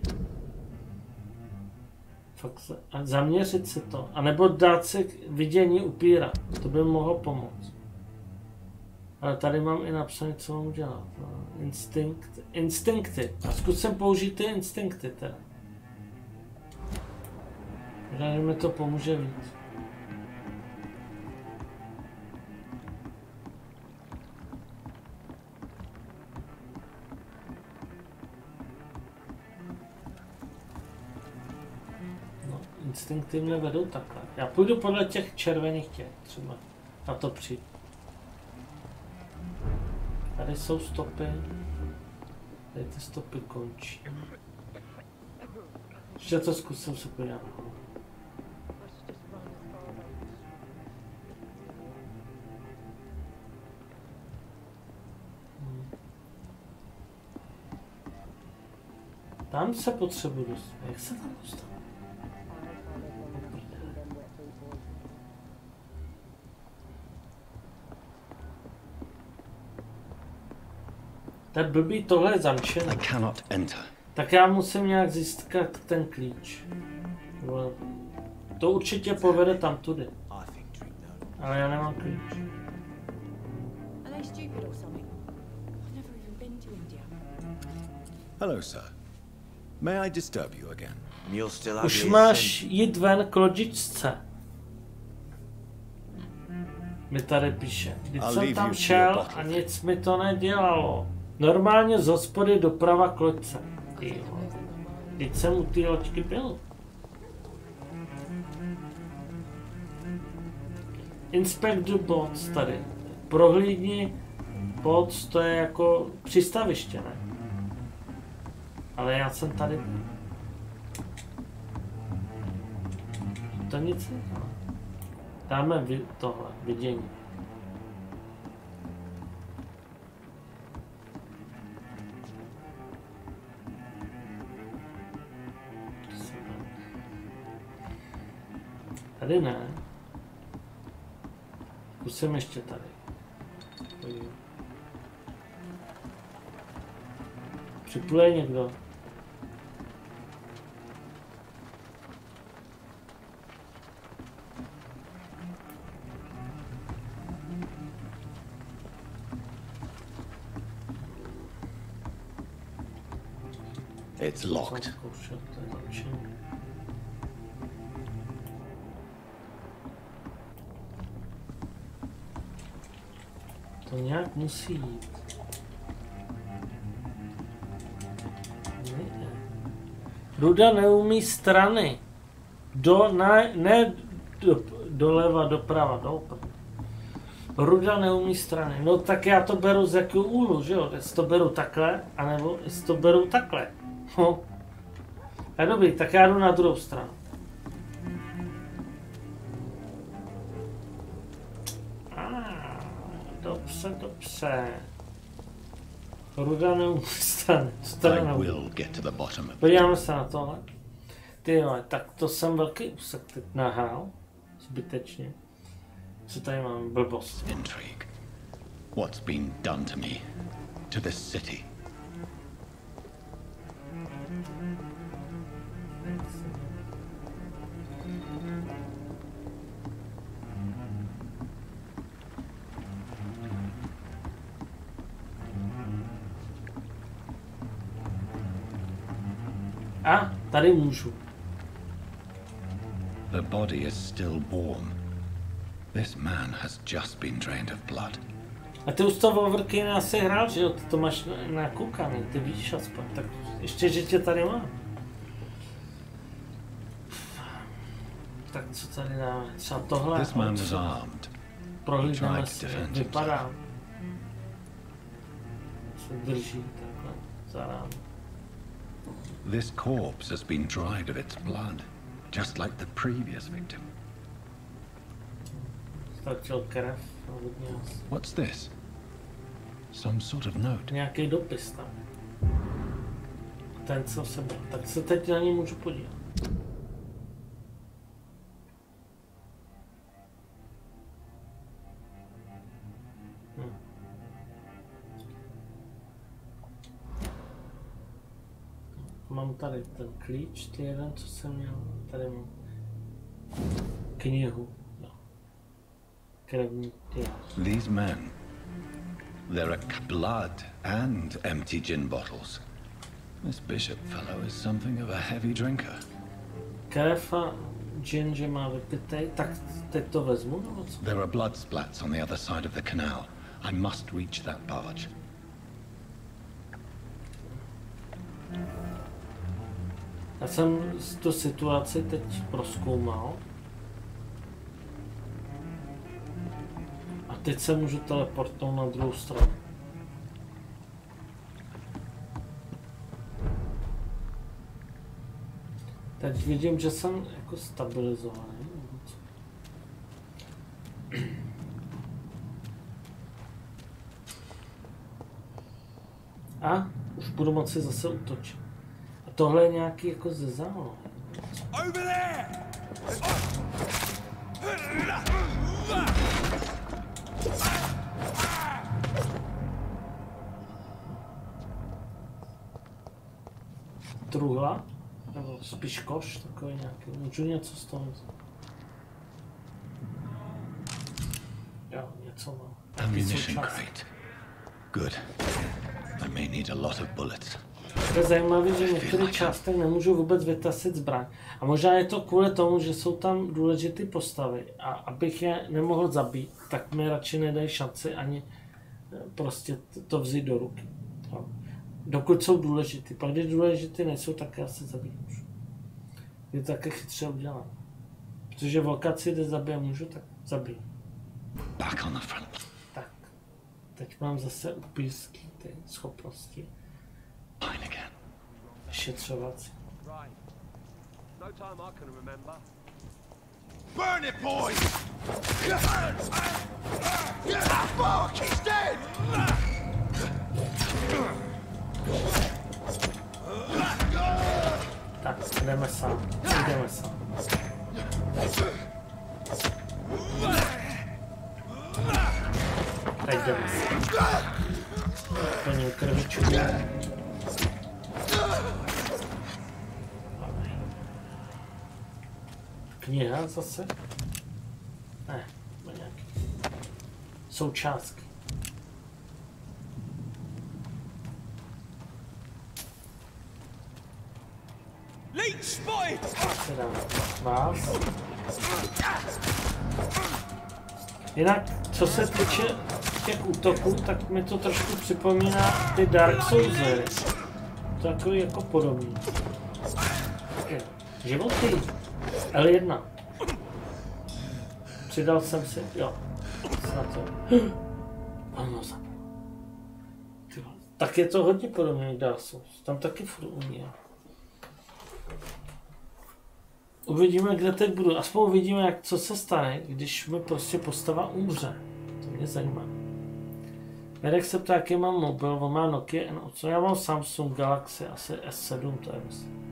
Fakt se, a zaměřit si to, anebo dát si vidění upíra, to by mohlo pomoct. Ale tady mám i napsané, co mám dělat. Instinkty. A zkusím použít ty instinkty teda. Možná, že mi to pomůže víc. No, instinkty mě vedou takhle. Já půjdu podle těch červených těch třeba. Na to přijít. Tady jsou stopy. Tady ty stopy končí. Ještě to zkusím se podívat. Tam se potřebuji dostat. Jak se tam dostat? To je blbý, tohle je zamčené. Tak já musím nějak získat ten klíč. To určitě povede tam tudy. Ale já nemám klíč. Hello, sir. May I disturb you again? Už máš jít ven k lodičce. Mi tady píše. Když jsem tam šel a nic mi to nedělalo. Normálně z hospody doprava k loďce. Teď jsem u té loďky byl. Inspect the boats tady. Prohlídni boats, to je jako přistaviště, ne? Ale já jsem tady. To nic nedělá. Dáme tohle, vidění. Tady ne. Zkusím ještě tady. Připluje někdo. It's locked. To nějak musí jít. Ne. Ruda neumí strany. Doleva, doprava, doprava. Ruda neumí strany. No tak já to beru z jakého úhlu, že jo? Jestli to beru takhle, anebo jestli to beru takhle. Dobrý, tak já jdu na druhou stranu. Dobře. Ruda neumí strany. Podíváme se na tohle. Tyhle, tak to jsem velký úsek teď nahrál. Zbytečně. Co tady mám? Blbost. Intrigue. What's been done to me? to this city. A tady můžu. The body is still warm. This man has just been drained of blood. A ty už to Wolverine asi hrál, že jo? Ty to máš nakoukaný, ty víš aspoň. Tak ještě, že tě tady mám. Tak co tady dáme? Třeba tohle. This man was armed. Prohlídneme si, jak vypadá. Se drží takhle za rámu. This corpse has been dried of its blood, just like the previous victim. Ztratil krev. What's this? Some sort of note. Nějaký dopis tam. Ten, co jsem byl. Tak se teď na něj můžu podívat. Mám tady ten klíč, ty jeden, co jsem měl. Tady mám knihu. No. Krevní diář. These men, there are blood and empty gin bottles. This bishop fellow is something of a heavy drinker. Krev a gin, že má vypitej, tak teď to vezmu, nebo co? There are blood splats on the other side of the canal. I must reach that barge. Já jsem tu situaci teď prozkoumal. A teď se můžu teleportnout na druhou stranu. Teď vidím, že jsem jako stabilizovaný. A už budu moci zase útočit. A tohle je nějaký jako ze zálohy. Truhla? Nebo spíš koš takový nějaký. Můžu něco z toho vzít? Jo, něco mám. Ammunition crate. Good. I may need a lot of bullets. To je zajímavé, že některé části nemůžu vůbec vytasit zbraň. A možná je to kvůli tomu, že jsou tam důležité postavy. A abych je nemohl zabít, tak mi radši nedají šanci ani prostě to vzít do ruky. No. Dokud jsou důležitý. Pak když důležitý nejsou, tak já se zabít můžu. Je to také chytře udělat. Protože v lokaci, kde zabít můžu, tak zabít. Back on the front. Tak. Teď mám zase upířský ty schopnosti. Fine again. Šetřovací. No time I can remember. Burn it, boys! Fuck, he's dead! Tak, jdeme sám. Jdeme sám. Teď jdeme sám. Plním krvičku. Kniha zase? Ne, nějaký. Součástky. Leech spotted! Teda vás. Jinak, co se týče těch útoků, tak mi to trošku připomíná ty Dark Souls hry. To je takový jako podobný. Životy. L1. Přidal jsem si, jo. Na to. Ano, zabil. Tak je to hodně podobný Dark Souls. Tam taky furt umí. Uvidíme, kde teď budu. Aspoň uvidíme, jak, co se stane, když mi prostě postava umře. To mě zajímá. Medek se ptá, jaký mám mobil, on má Nokia N8. Já mám Samsung Galaxy asi S7, to je myslím.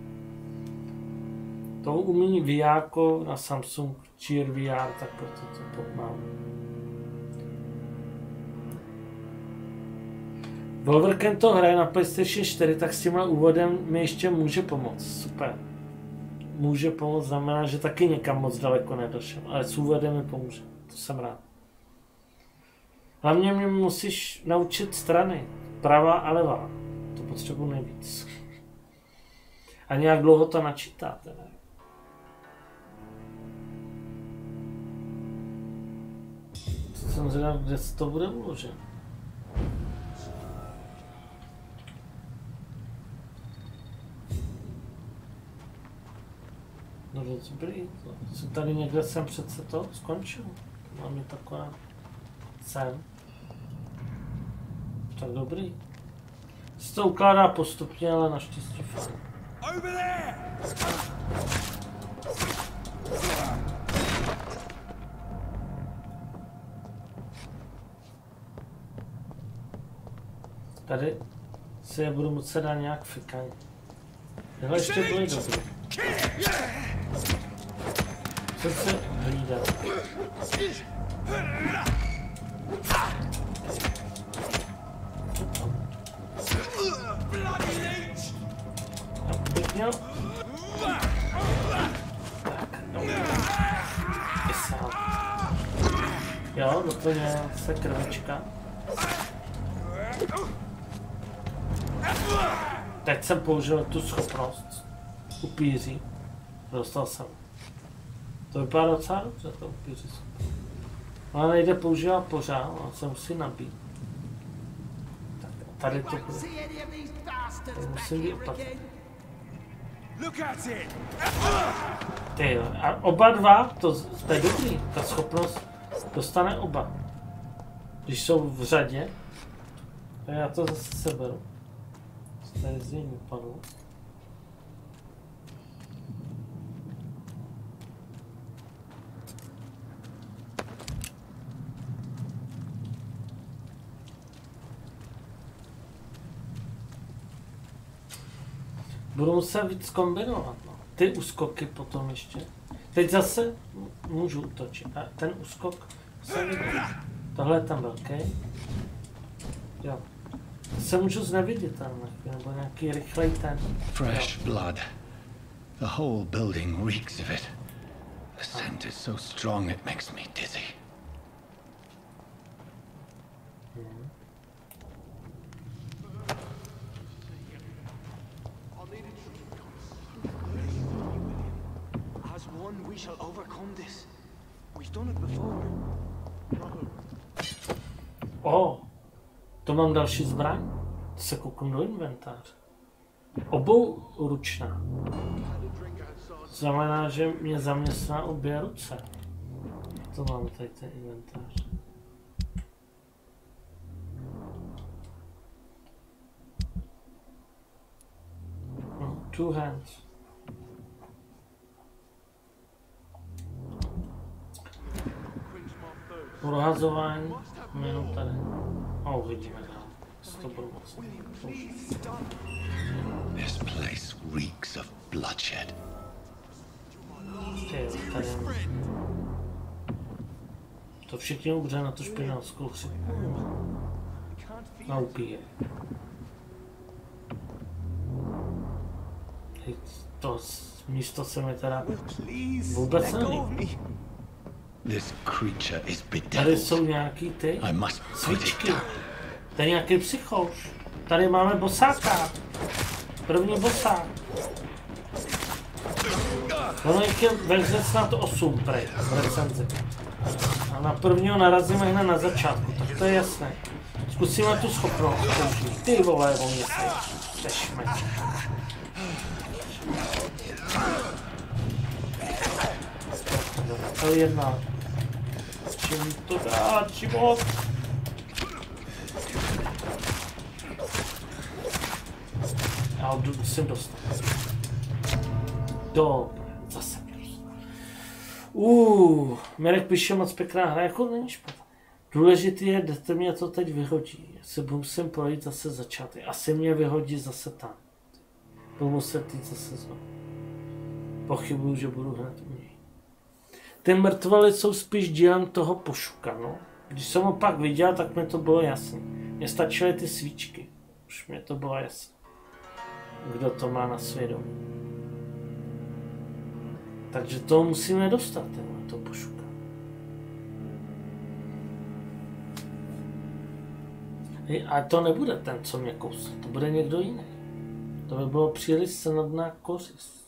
To umí VR na Samsung Cheer VR, tak proto to mám. Wolverken to hraje na PlayStation 4, tak s tímhle úvodem mi ještě může pomoct. Super. Může pomoct, znamená, že taky někam moc daleko nedošel, ale s úvodem mi pomůže. To jsem rád. Hlavně mě musíš naučit strany. Pravá a levá. To potřebuji nejvíc. A nějak dlouho to načítáte, ne? Jsem zvědav, kde se to bude uložen. No dobrý, to tady někde jsem přece to skončil. Mám je taková sem. Tak dobrý. Se to ukládá postupně, ale naštěstí fajn. Tady si je budu muset dát nějak fikaní. Tyhle ještě byly dobrý. Co se hlídá? Bych měl... Jo, doplně se krvička. Teď jsem použil tu schopnost upíří. Dostal jsem. To vypadá docela dobře, to upíří super. Ale nejde používat pořád, ale se musí nabít. Tak tady to bude. To musím být opatrný. Ty jo, a oba dva, to je dobrý, ta schopnost dostane oba. Když jsou v řadě, tak já to zase seberu. Tady z něj vypadlo. Budu muset víc kombinovat, no. Ty úskoky potom ještě. Teď zase můžu útočit. A ten úskok se vidí. Tohle je tam velký. Jo. Se můžu znevidět tam, nebo nějaký rychlej ten. Fresh blood. The whole building reeks of it. The scent is so strong it makes me dizzy. As one, we shall overcome this. We've done it before. To mám další zbraň. Se kouknu do inventáře. Obou ručná. Znamená, že mě zaměstná obě ruce. To mám tady ten inventář. No, two hands. Prohazování. Jenom tady. A uvidíme dál. To bylo moc. This place reeks of bloodshed. Tady. To všichni ubře na tu špinelskou chřipku. A upíje. To místo se mi teda vůbec nelíbí. This creature is Tady bedeviled. jsou nějaký ty I must put it svíčky. down. Tady nějaký psychouš. Tady máme bosáka. První bosák. Ono jich je verze snad 8 prej v recenzi. A na prvního narazíme hned na začátku, tak to je jasné. Zkusíme tu schopnost použít. Ty vole, o mě se šmeč. To je jedna. Čím to dá, život? Já musím dostat. Dobře, zase prostě. Mirek píše moc pěkná hra, jako není špatná. Důležitý je, kde mě to teď vyhodí. Se musím projít zase začátek. Asi mě vyhodí zase tam. Budu muset jít zase znovu. Pochybuju, že budu hned u něj. Ty mrtvoly jsou spíš dílem toho pošuka, no. Když jsem ho pak viděl, tak mi to bylo jasné. Mně stačily ty svíčky. mě to bylo jasné. Kdo to má na svědomí. Takže to musíme dostat, to pošukat. A to nebude ten, co mě kousl, to bude někdo jiný. To by bylo příliš snadná kořist.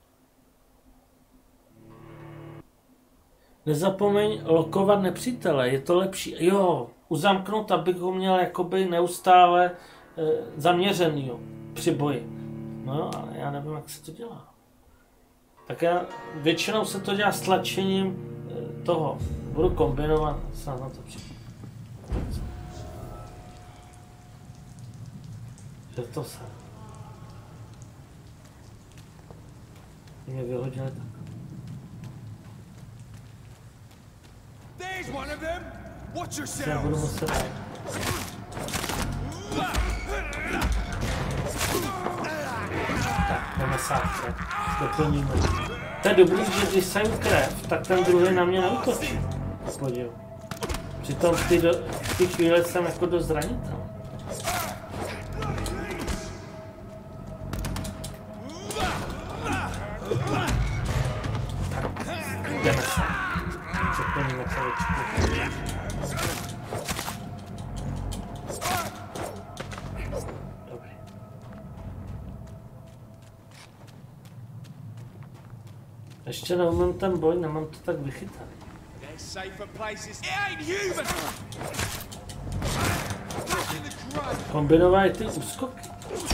Nezapomeň lokovat nepřítele, je to lepší. Jo, uzamknout, abych ho měl jakoby neustále zaměřený při boji. No, ale já nevím, jak se to dělá. Tak já, většinou se to dělá s tlačením toho. Budu kombinovat, snad na to přijde. Že to se. Mě vyhodili tak. Já budu muset. Tak, jdeme sádce. Doplníme. To je dobrý, že když jsem krev, tak ten druhý na mě neútočí. Podíl. Přitom v té chvíli jsem jako dost zranitel. Tak, jdeme se. Doplníme kavičku. Dobrý. Ještě neumím ten boj, nemám to tak vychytaný. Kombinovají ty úskoky.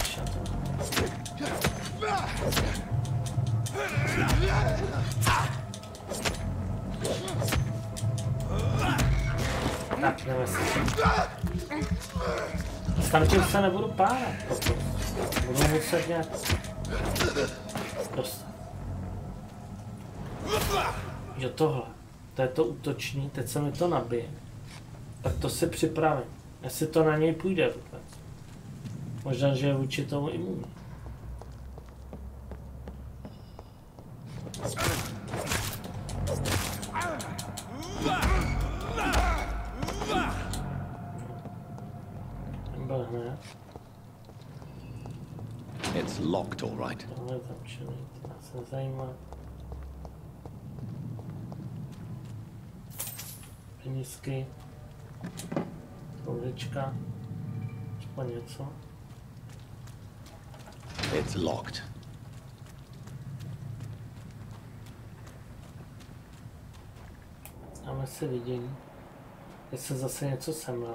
Tak, jdeme se. S tamtím se nebudu párat. Budu muset nějak dostat. Jo, tohle. To je to útoční, teď se mi to nabije. Tak to si připravím. Jestli to na něj půjde vůbec. Možná, že je vůči tomu imunní. It's locked, all right. Tohle je zamčený, to nás nezajímá. Penízky. Koulička. Aspoň něco. It's locked. Dáme si vidění. Jestli zase něco semlal.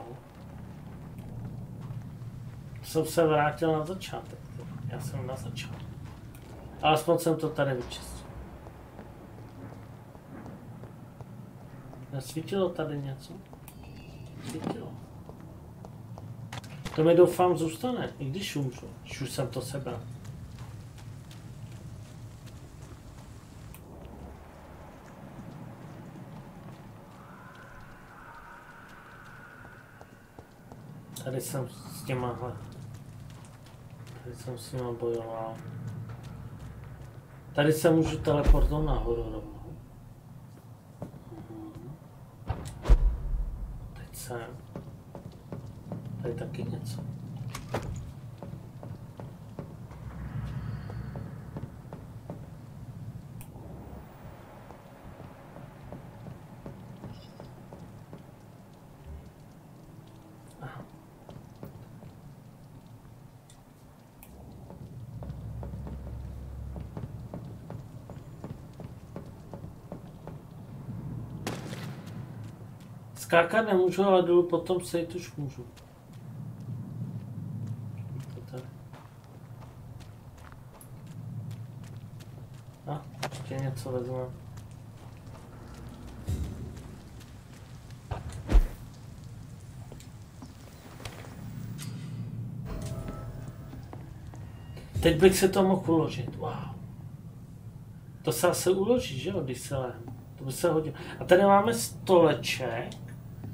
Jsem se vrátil na začátek. Já jsem na začátku. Alespoň jsem to tady vyčistil. Nesvítilo tady něco? Svítilo. To mi doufám zůstane, i když umřu, když už jsem to sebral. Tady jsem s těmahle. Tady jsem s nima bojoval. Tady se můžu teleportovat nahoru rovnou. Teď jsem. Tady taky něco. Skákat nemůžu, ale dolů potom sejít už můžu. A, ještě něco vezmu. Teď bych se to mohl uložit, wow. To se asi uloží, že jo, když se lehnu. To by se hodilo. A tady máme stoleček.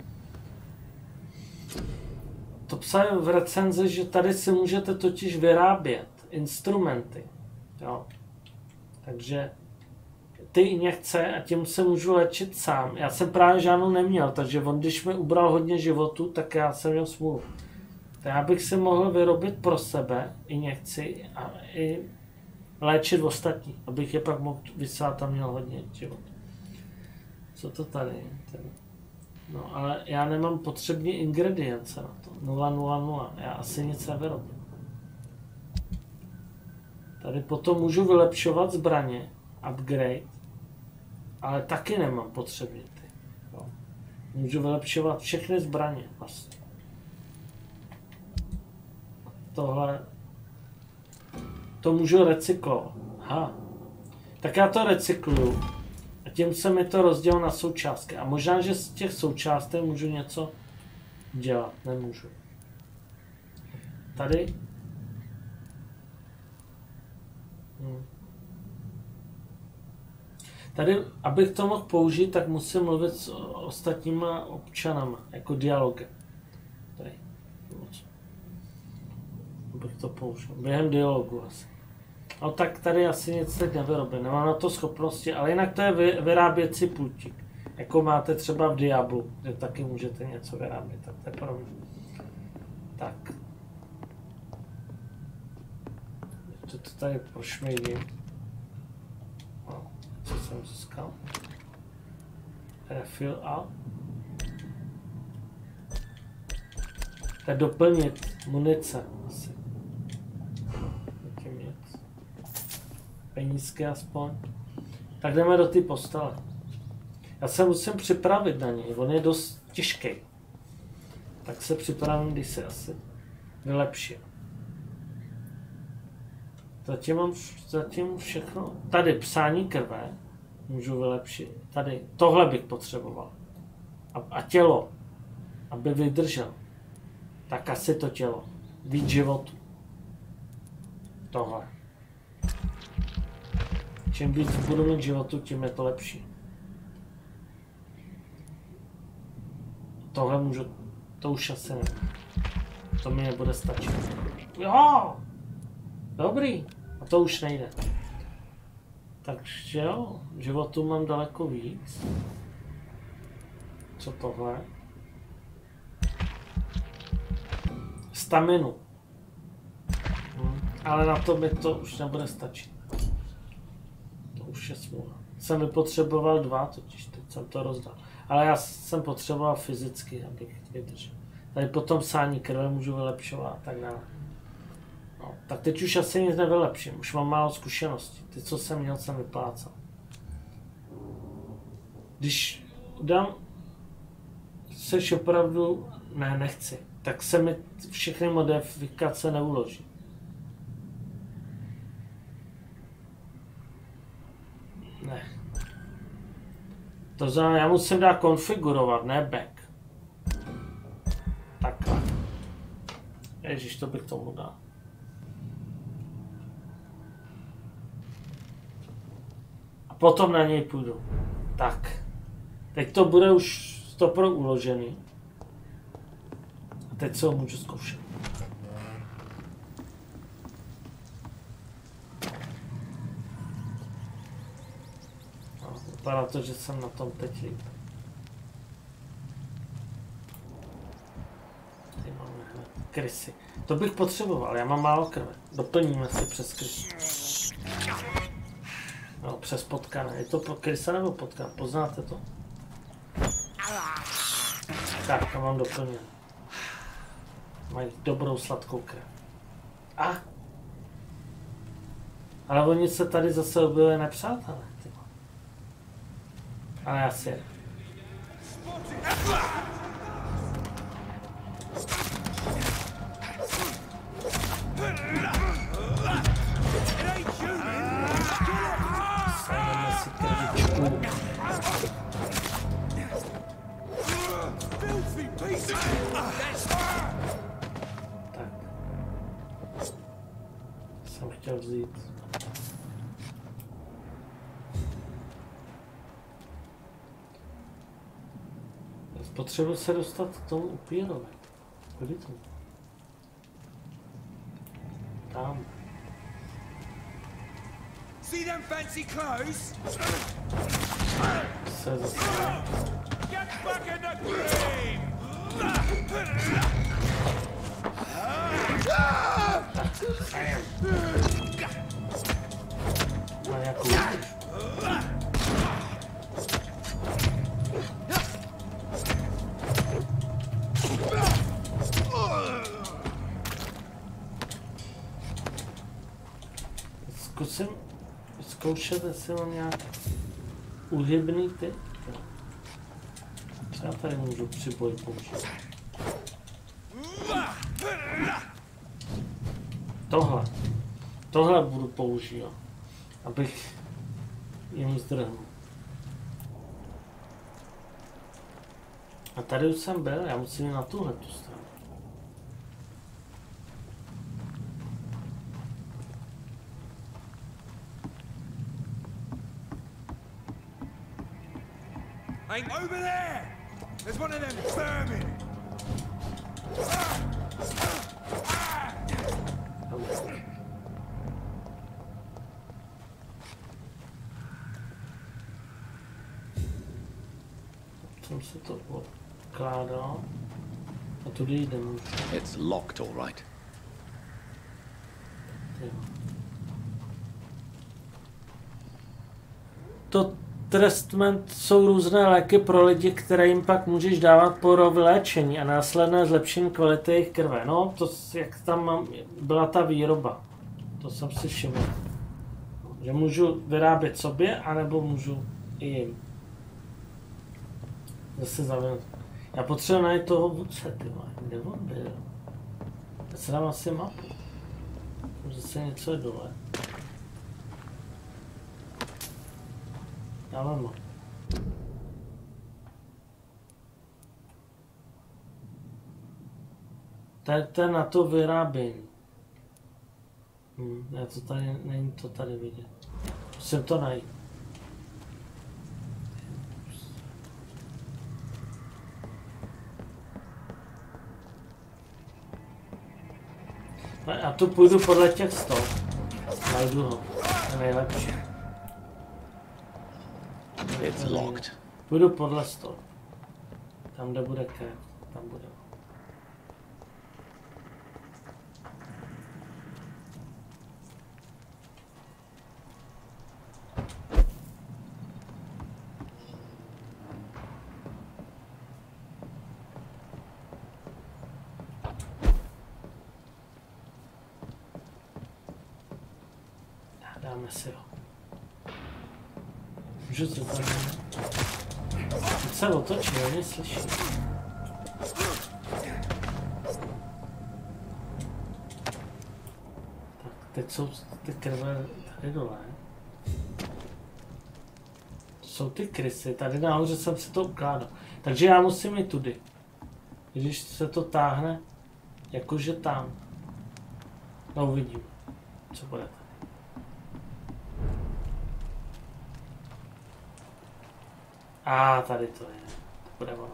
To psali v recenzi, že tady si můžete totiž vyrábět instrumenty. Jo. Takže ty injekce a tím se můžu léčit sám. Já jsem právě žádnou neměl, takže on když mi ubral hodně životu, tak já jsem měl smůlu. Tak já bych si mohl vyrobit pro sebe injekci a i léčit ostatní, abych je pak mohl vysát a měl hodně život. Co to tady je? No ale já nemám potřební ingredience na to. 000. Já asi nic nevyrobím. Tady potom můžu vylepšovat zbraně, upgrade, ale taky nemám potřebně ty. No. Můžu vylepšovat všechny zbraně vlastně. Tohle to můžu recyklovat. Aha. Tak já to recykluju a tím se mi to rozdělí na součástky. A možná, že z těch součástek můžu něco dělat. Nemůžu. Tady. Tady, abych to mohl použít, tak musím mluvit s ostatníma občanama, jako dialogem. Tady. Abych to použil. Během dialogu asi. No tak tady asi nic teď nevyrobím, nemám na to schopnosti, ale jinak to je vyráběcí pultík. Jako máte třeba v Diablu, kde taky můžete něco vyrábět, tak to je pro mě. Tak. To tady prošmejdím. No, co jsem získal? Refill a. Tak doplnit munice asi. Penízky aspoň. Tak jdeme do té postele. Já se musím připravit na něj, on je dost těžký. Tak se připravím, když se asi vylepší. Zatím všechno. Tady psání krve můžu vylepšit. Tady tohle bych potřeboval. A tělo, aby vydržel. Tak asi to tělo. Víc životu. Tohle. Čím víc budu mít životu, tím je to lepší. Tohle můžu, to už asi ne. To mi nebude stačit. Jo! Dobrý. A to už nejde. Takže jo, životu mám daleko víc. Co tohle? Staminu. Ale na to mi to už nebude stačit. Už je smůla. Jsem vypotřeboval 2, totiž teď jsem to rozdal. Ale já jsem potřeboval fyzicky, abych vydržel. Tady potom sání krve můžu vylepšovat a tak dále. No, tak teď už asi nic nevylepším, už mám málo zkušeností. Ty, co jsem měl, jsem vyplácal. Když dám, seš opravdu, ne, nechci, tak se mi všechny modifikace neuloží. Ne. To znamená, já musím dát konfigurovat, ne back. Takhle. Ježíš, to bych tomu dal. A potom na něj půjdu. Tak. Teď to bude už 100% uložený. A teď se ho můžu zkoušet. Vypadá to, že jsem na tom teď líp. Tady máme hned krysy. To bych potřeboval, já mám málo krve. Doplníme si přes krysy. No, přes potkané. Je to krysa nebo potkané? Poznáte to? Tak, to mám doplněné. Mají dobrou sladkou krev. A? Ale oni se tady zase objevili nepřátelé. Ale já si jedu. Sáhneme si krvičku. Tak. Jsem chtěl vzít. Potřebuji se dostat k tomu upírovi. Kudy to? Tam. See them fancy clothes? Se zase. Get back in the grave! Má nějakou... Zkusím zkoušet, jestli mám nějak uhybný typ. Co já tady můžu při boji použít? Tohle budu používat, abych jim zdrhnul. A tady už jsem byl, já musím jít na tuhle tu stranu. Hey, over there! There's one of them vermin! Jsem se to odkládal. A tudy jdeme. It's locked, all right. To Trestment jsou různé léky pro lidi, které jim pak můžeš dávat po vyléčení a následné zlepšení kvality jejich krve. No, to jak tam byla ta výroba. To jsem si všiml. Že můžu vyrábět sobě, anebo můžu i jim. Zase zavím. Já potřebuji najít toho vůdce, ty vole. Kde on byl? Já se dám asi mapu. Zase něco je dole. Já mám. To je na to vyrábění. Já to tady, není to tady vidět. Musím to najít. A tu půjdu podle těch stov. Najdu ho. To je nejlepší. It's locked. Půjdu podle stov. Tam, kde bude krev, tam bude. Dáme si ho. Můžu se tady... Teď se otočí, oni slyší. Tak, teď jsou ty krve tady dole. Jsou ty krysy, tady nahoře jsem si to ukládal. Takže já musím jít tudy. Když se to táhne, jakože tam. No uvidím, co bude tady. A tady to je. To bude ono.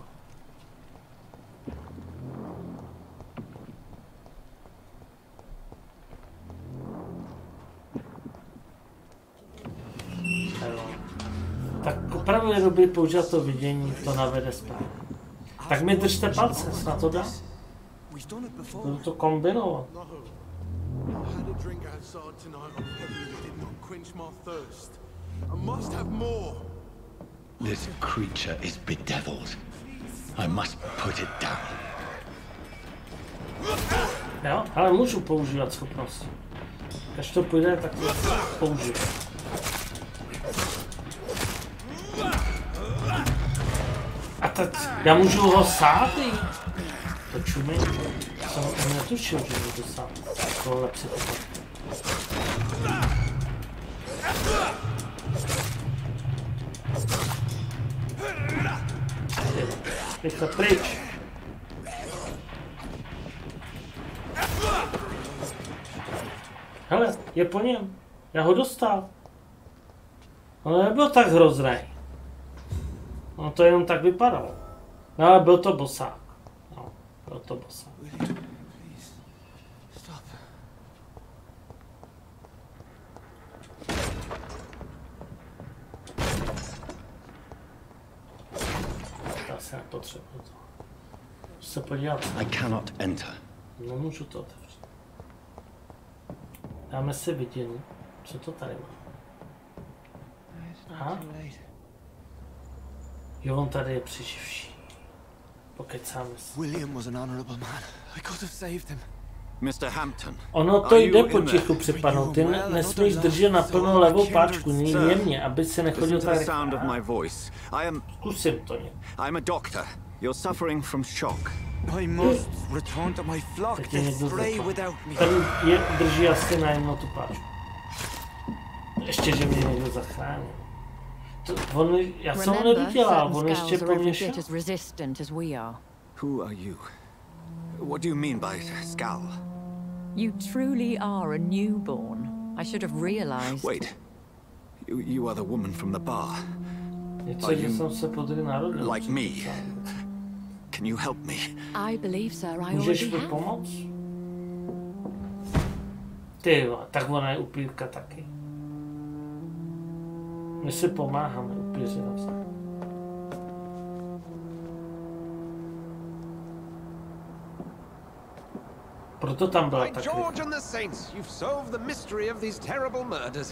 Tak opravdu je dobrý použít to vidění, to navede správně. Tak mi držte palce, snad to dá. Budu to kombinovat. This creature is bedeviled. I must put it down. Jo, ale můžu používat schopnosti. Když to půjde, tak to použiju. A teď já můžu ho sát jít. To čumí. Jsem netušil, že můžu sát. Tohle psychopat. Rychle pryč. Hele, je po něm. Já ho dostal. Ale nebyl tak hrozný. No to jenom tak vypadalo. No ale byl to bosák. No, byl to bosák. Já se nepotřebuji to. Se podívat. I cannot enter. Nemůžu to otevřít. Dáme si vidění. Co to tady má? Aha. Jo, on tady je přeživší. Pokecáme si. William was an honorable man. I could have saved him. Mr. Hampton. Ono to jde potichu připadnout. Ty nesmíš držet naplno levou páčku, jemně, aby se nechodil tak. Zkusím to ně. I'm a doctor. You're suffering from shock. I must return to my flock. They stray without me. Ten je drží asi najemno tu páčku. Ještě, že mě někdo zachránil. Já jsem ho neviděla, on ještě po mně šel. Who are you? What do you mean by Skal? You truly are a newborn. I should have realized. Wait. You are the woman from the bar. Něco, že jsem se podry narodil. Like me. Can you help me? I believe, sir, I Můžeš mi already have. pomoct? Ty, tak ona je upírka taky. My si pomáháme upíři navzájem. Proto tam byla tak George and the Saints, you've solved the mystery of these terrible murders.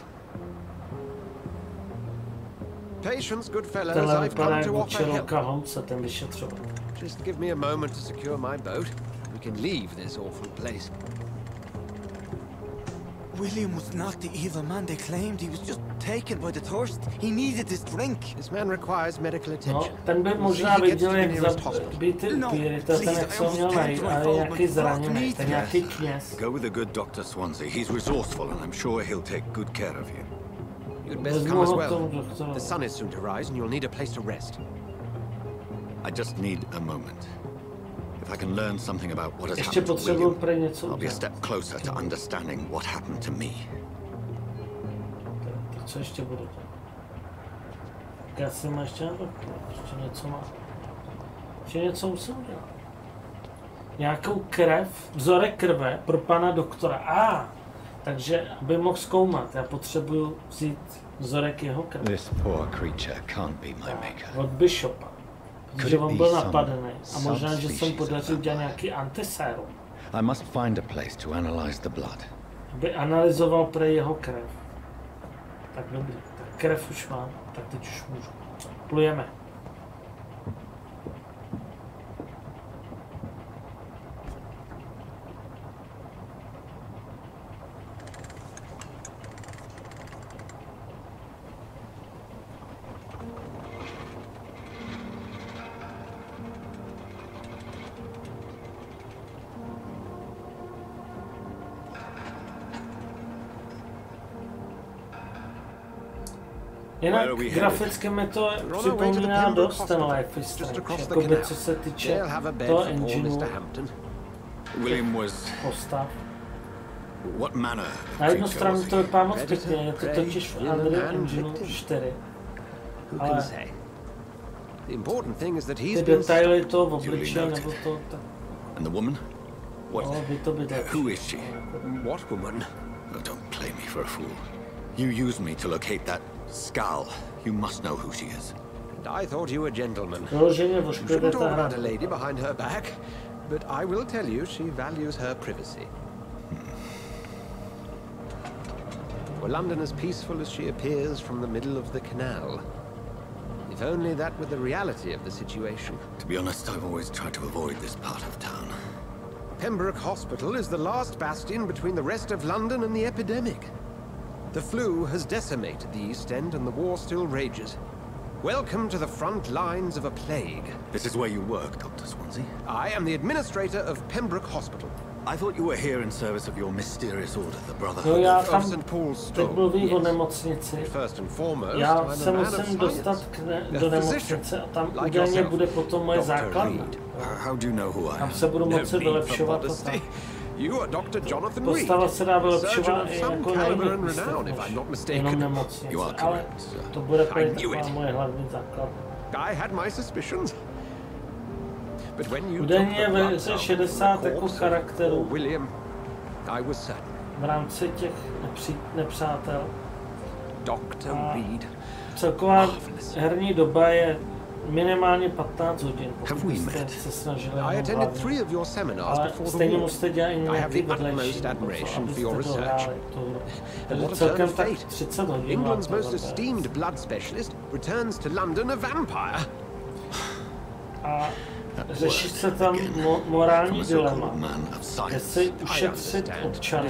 Patience, good fellows, I've come to offer help. Ten vyšetřoval. Just give me a moment to secure my boat. We can leave this awful place. William was not the evil man they claimed. He was just taken by the thirst. He needed this drink. This man requires medical attention. No, ten by možná viděl, jak zabít ty upíry, to ten, jak se měl najít, ale nějaký zraněný, ten nějaký kněz. Go with a good Dr. Swansea. He's resourceful and I'm sure he'll take good care of you. You'd best come as well. The sun is soon to rise and you'll need a place to rest. I just need a moment. If I can learn something about what has happened to William, I'll be a step closer to understanding what happened to me. Tak co ještě bude? Já si má ještě něco má. Ještě něco musím udělat. Nějakou krev, vzorek krve pro pana doktora. Takže aby mohl zkoumat, já potřebuju vzít vzorek jeho krve. This poor creature can't be my maker. Od Bishopa. Protože on byl napadený a možná, že jsem podařil dělat nějaký antisérum. I must find a place to analyze the blood. Aby analyzoval pro jeho krev. Tak dobrý, tak krev už mám, tak teď už můžu. Plujeme. Jinak graficky mi to připomíná dost ten Life is Strange, jakoby co se týče toho engineu, postav. Na jednu stranu to vypadá moc pěkně, je to totiž v Unreal Engineu 4, ale ty detaily toho v obličeji nebo to tak... No, by to být lepší. Who is she? What woman? Oh, don't play me for a fool. You use me to locate that Skal. You must know who she is. And I thought you a gentleman. You shouldn't talk about a lady behind her back, but I will tell you she values her privacy. Were London as peaceful as she appears from the middle of the canal? If only that were the reality of the situation. To be honest, I've always tried to avoid this part of town. Pembroke Hospital is the last bastion between the rest of London and the epidemic. The flu has decimated the East End and the war still rages. Welcome to the front lines of a plague. This is where you work, Dr. Swansea? I am the administrator of Pembroke Hospital. I thought you were here in service of your mysterious order, the Brotherhood of St. Paul's Teď mluvím o nemocnici. Já se musím dostat do nemocnice a tam údajně bude potom moje základna. Tam se budu moci vylepšovat. Postava se dá vylepšovat i jako na jiných místech, jenom nemocnice, ale to bude taková moje hlavní základna. Údajně je ve 60 jako charakterů v rámci těch nepřátel. A celková herní doba je minimálně 15 hodin, pokud jste se snažili. I attended 3 of your seminars before the war. I have the utmost admiration for your research. And what a turn of fate. England's most esteemed blood specialist returns to London a vampire. A řeší se tam morální dilema. Jestli ušetřit občany,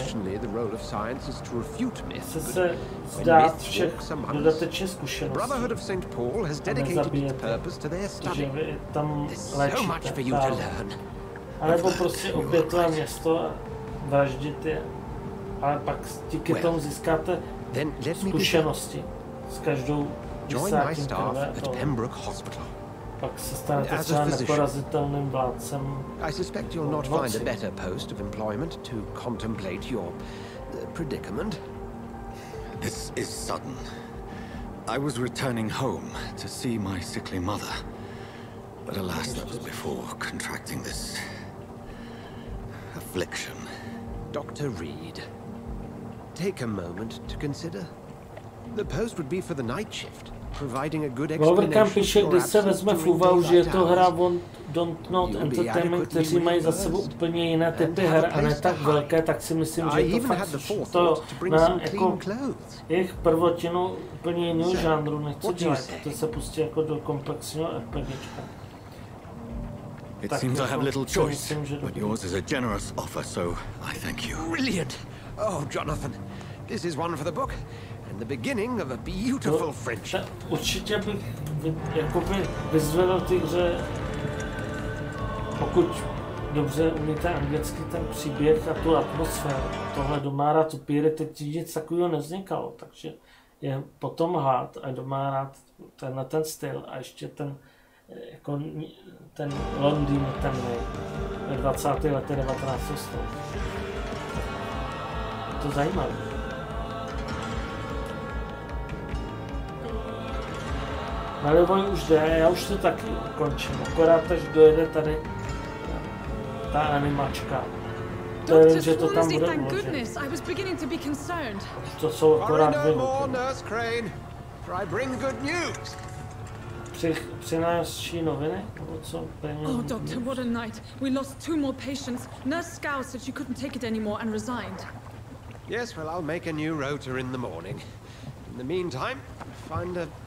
se zdát všech dodatečně zkušeností a nezabijete, že vy tam léčíte. A nebo prostě opětové město a vraždit je. Ale pak díky tomu získáte zkušenosti s každou vysátím krve. Pak se stanete třeba neporazitelným vládcem. I suspect you'll not find a better post of employment to contemplate your predicament. This is sudden. I was returning home to see my sickly mother, but alas, that was before contracting this affliction. Dr. Reed, take a moment to consider. The post would be for the night shift. Wolverkamp píše, když se vezme v úvahu, že je to hra Dontnod Entertainment, kteří mají za sebou úplně jiné typy her a ne tak velké, tak si myslím, že je to fakt to na jako jejich prvotinu úplně jiného žánru nechce dělat, to se pustí jako do komplexního RPGčka. It seems I have little choice, but yours is a generous offer, so I thank you. Brilliant! Oh, Jonathan, this is one for the book. The beginning of a beautiful friendship. Určitě bych jakoby vyzvedl ty hře, pokud dobře umíte anglicky ten příběh a tu atmosféru. Tohle Domára Tupíry teď nic takového nevznikalo, takže je potom hlad a Domára ten styl a ještě ten jako ten Londýn temný ve 20. letech 19. století. Je to zajímavé. Nalivoj už jde, já už to taky končím, akorát až dojede tady ta animačka. To je, že to tam bude uložené. To jsou akorát 2 minuty. Přináší noviny? Nebo co? Oh, Doctor, what a night. We lost 2 more patients. Nurse Scout said she couldn't take it anymore and resigned. Yes, well, I'll make a new rota in the morning. In the meantime, find a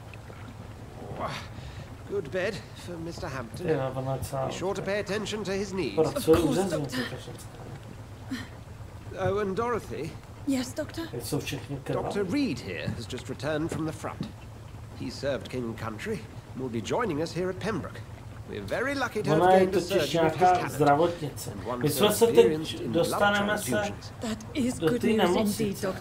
good bed for Mr. Hampton. Be sure to pay attention to his needs. Of course, Doctor. Oh, and Dorothy? Yes, Doctor? Dr. Reed here has just returned from the front. He served King and Country and will be joining us here at Pembroke. We're very lucky to have gained a surgeon of his zdravotnice. My jsme se teď dostaneme se do té nemocnice.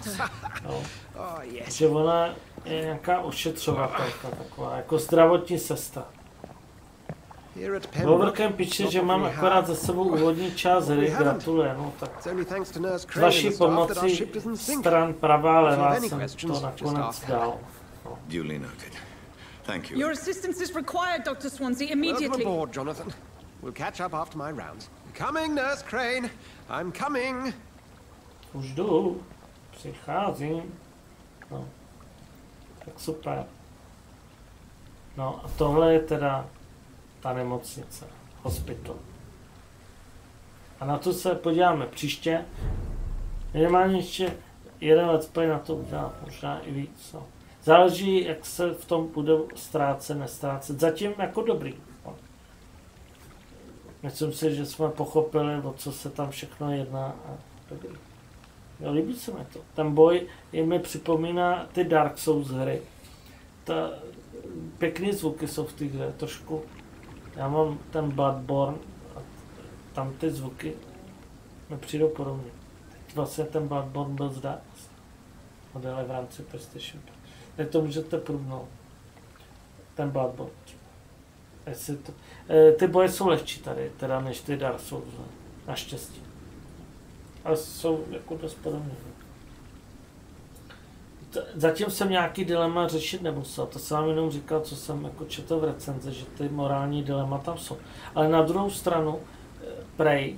Že ona je nějaká ošetřovatelka taková, jako zdravotní sestra. Wolverkamp píše, že mám akorát za sebou úvodní část hry, gratuluje, no tak. S vaší pomocí stran pravá levá jsem to nakonec dal. Duly noted. Thank you. Your assistance is required, Dr. Swansea, immediately. Welcome aboard, Jonathan. We'll catch up after my rounds. Coming, Nurse Crane. I'm coming. Už jdu. Přicházím. No. Tak super. No a tohle je teda ta nemocnice. Hospital. A na to se podíváme příště. Minimálně ještě jeden let's play na to udělat, možná i víc. No. Záleží, jak se v tom bude ztrácet, nestrácet. Zatím jako dobrý. Myslím si, že jsme pochopili, o co se tam všechno jedná. A dobrý. Jo, líbí se mi to. Ten boj mi připomíná ty Dark Souls hry. Pěkný zvuky jsou v té hře, trošku. Já mám ten Bloodborne a tam ty zvuky mi přijdou podobně. Teď vlastně ten Bloodborne byl zdá. Modele v rámci PlayStation. Tak to můžete průbnout. Ten Bloodborne. Ty boje jsou lehčí tady, teda než ty Dark Souls. Naštěstí. Ale jsou jako dost podobné. Zatím jsem nějaký dilema řešit nemusel. To jsem vám jenom říkal, co jsem jako četl v recenzi, že ty morální dilema tam jsou. Ale na druhou stranu, prej,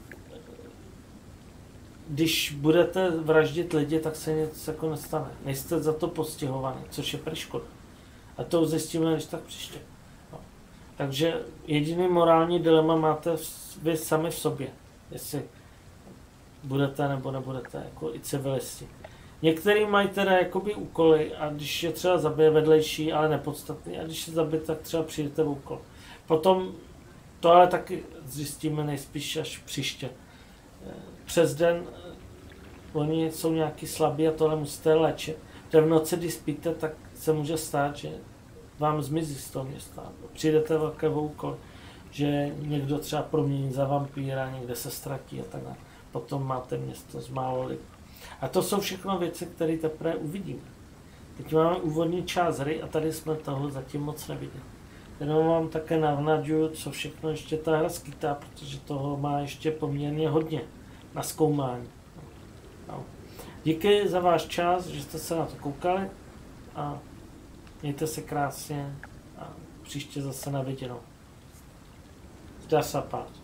když budete vraždit lidi, tak se nic jako nestane. Nejste za to postihovaný, což je prej škoda. A to zjistíme, když tak příště. No. Takže jediný morální dilema máte vy sami v sobě, jestli budete nebo nebudete, jako i civilisti. Některý mají teda jakoby úkoly a když je třeba zabije vedlejší, ale nepodstatný, a když je zabije, tak třeba přijdete v úkol. Potom to ale taky zjistíme nejspíš až příště. Přes den oni jsou nějaký slabí a tohle musíte léčit. Protože v noci, když spíte, tak se může stát, že vám zmizí z toho města. Přijdete velké úkol, že někdo třeba promění za vampíra, někde se ztratí a tak dále. Potom máte město z málo lidí. A to jsou všechno věci, které teprve uvidíme. Teď máme úvodní část hry a tady jsme toho zatím moc neviděli. Jenom vám také navnaďuju, co všechno ještě ta hra skýtá, protože toho má ještě poměrně hodně na zkoumání. No. Díky za váš čas, že jste se na to koukali a mějte se krásně a příště zase na viděnou. Zdar se pát.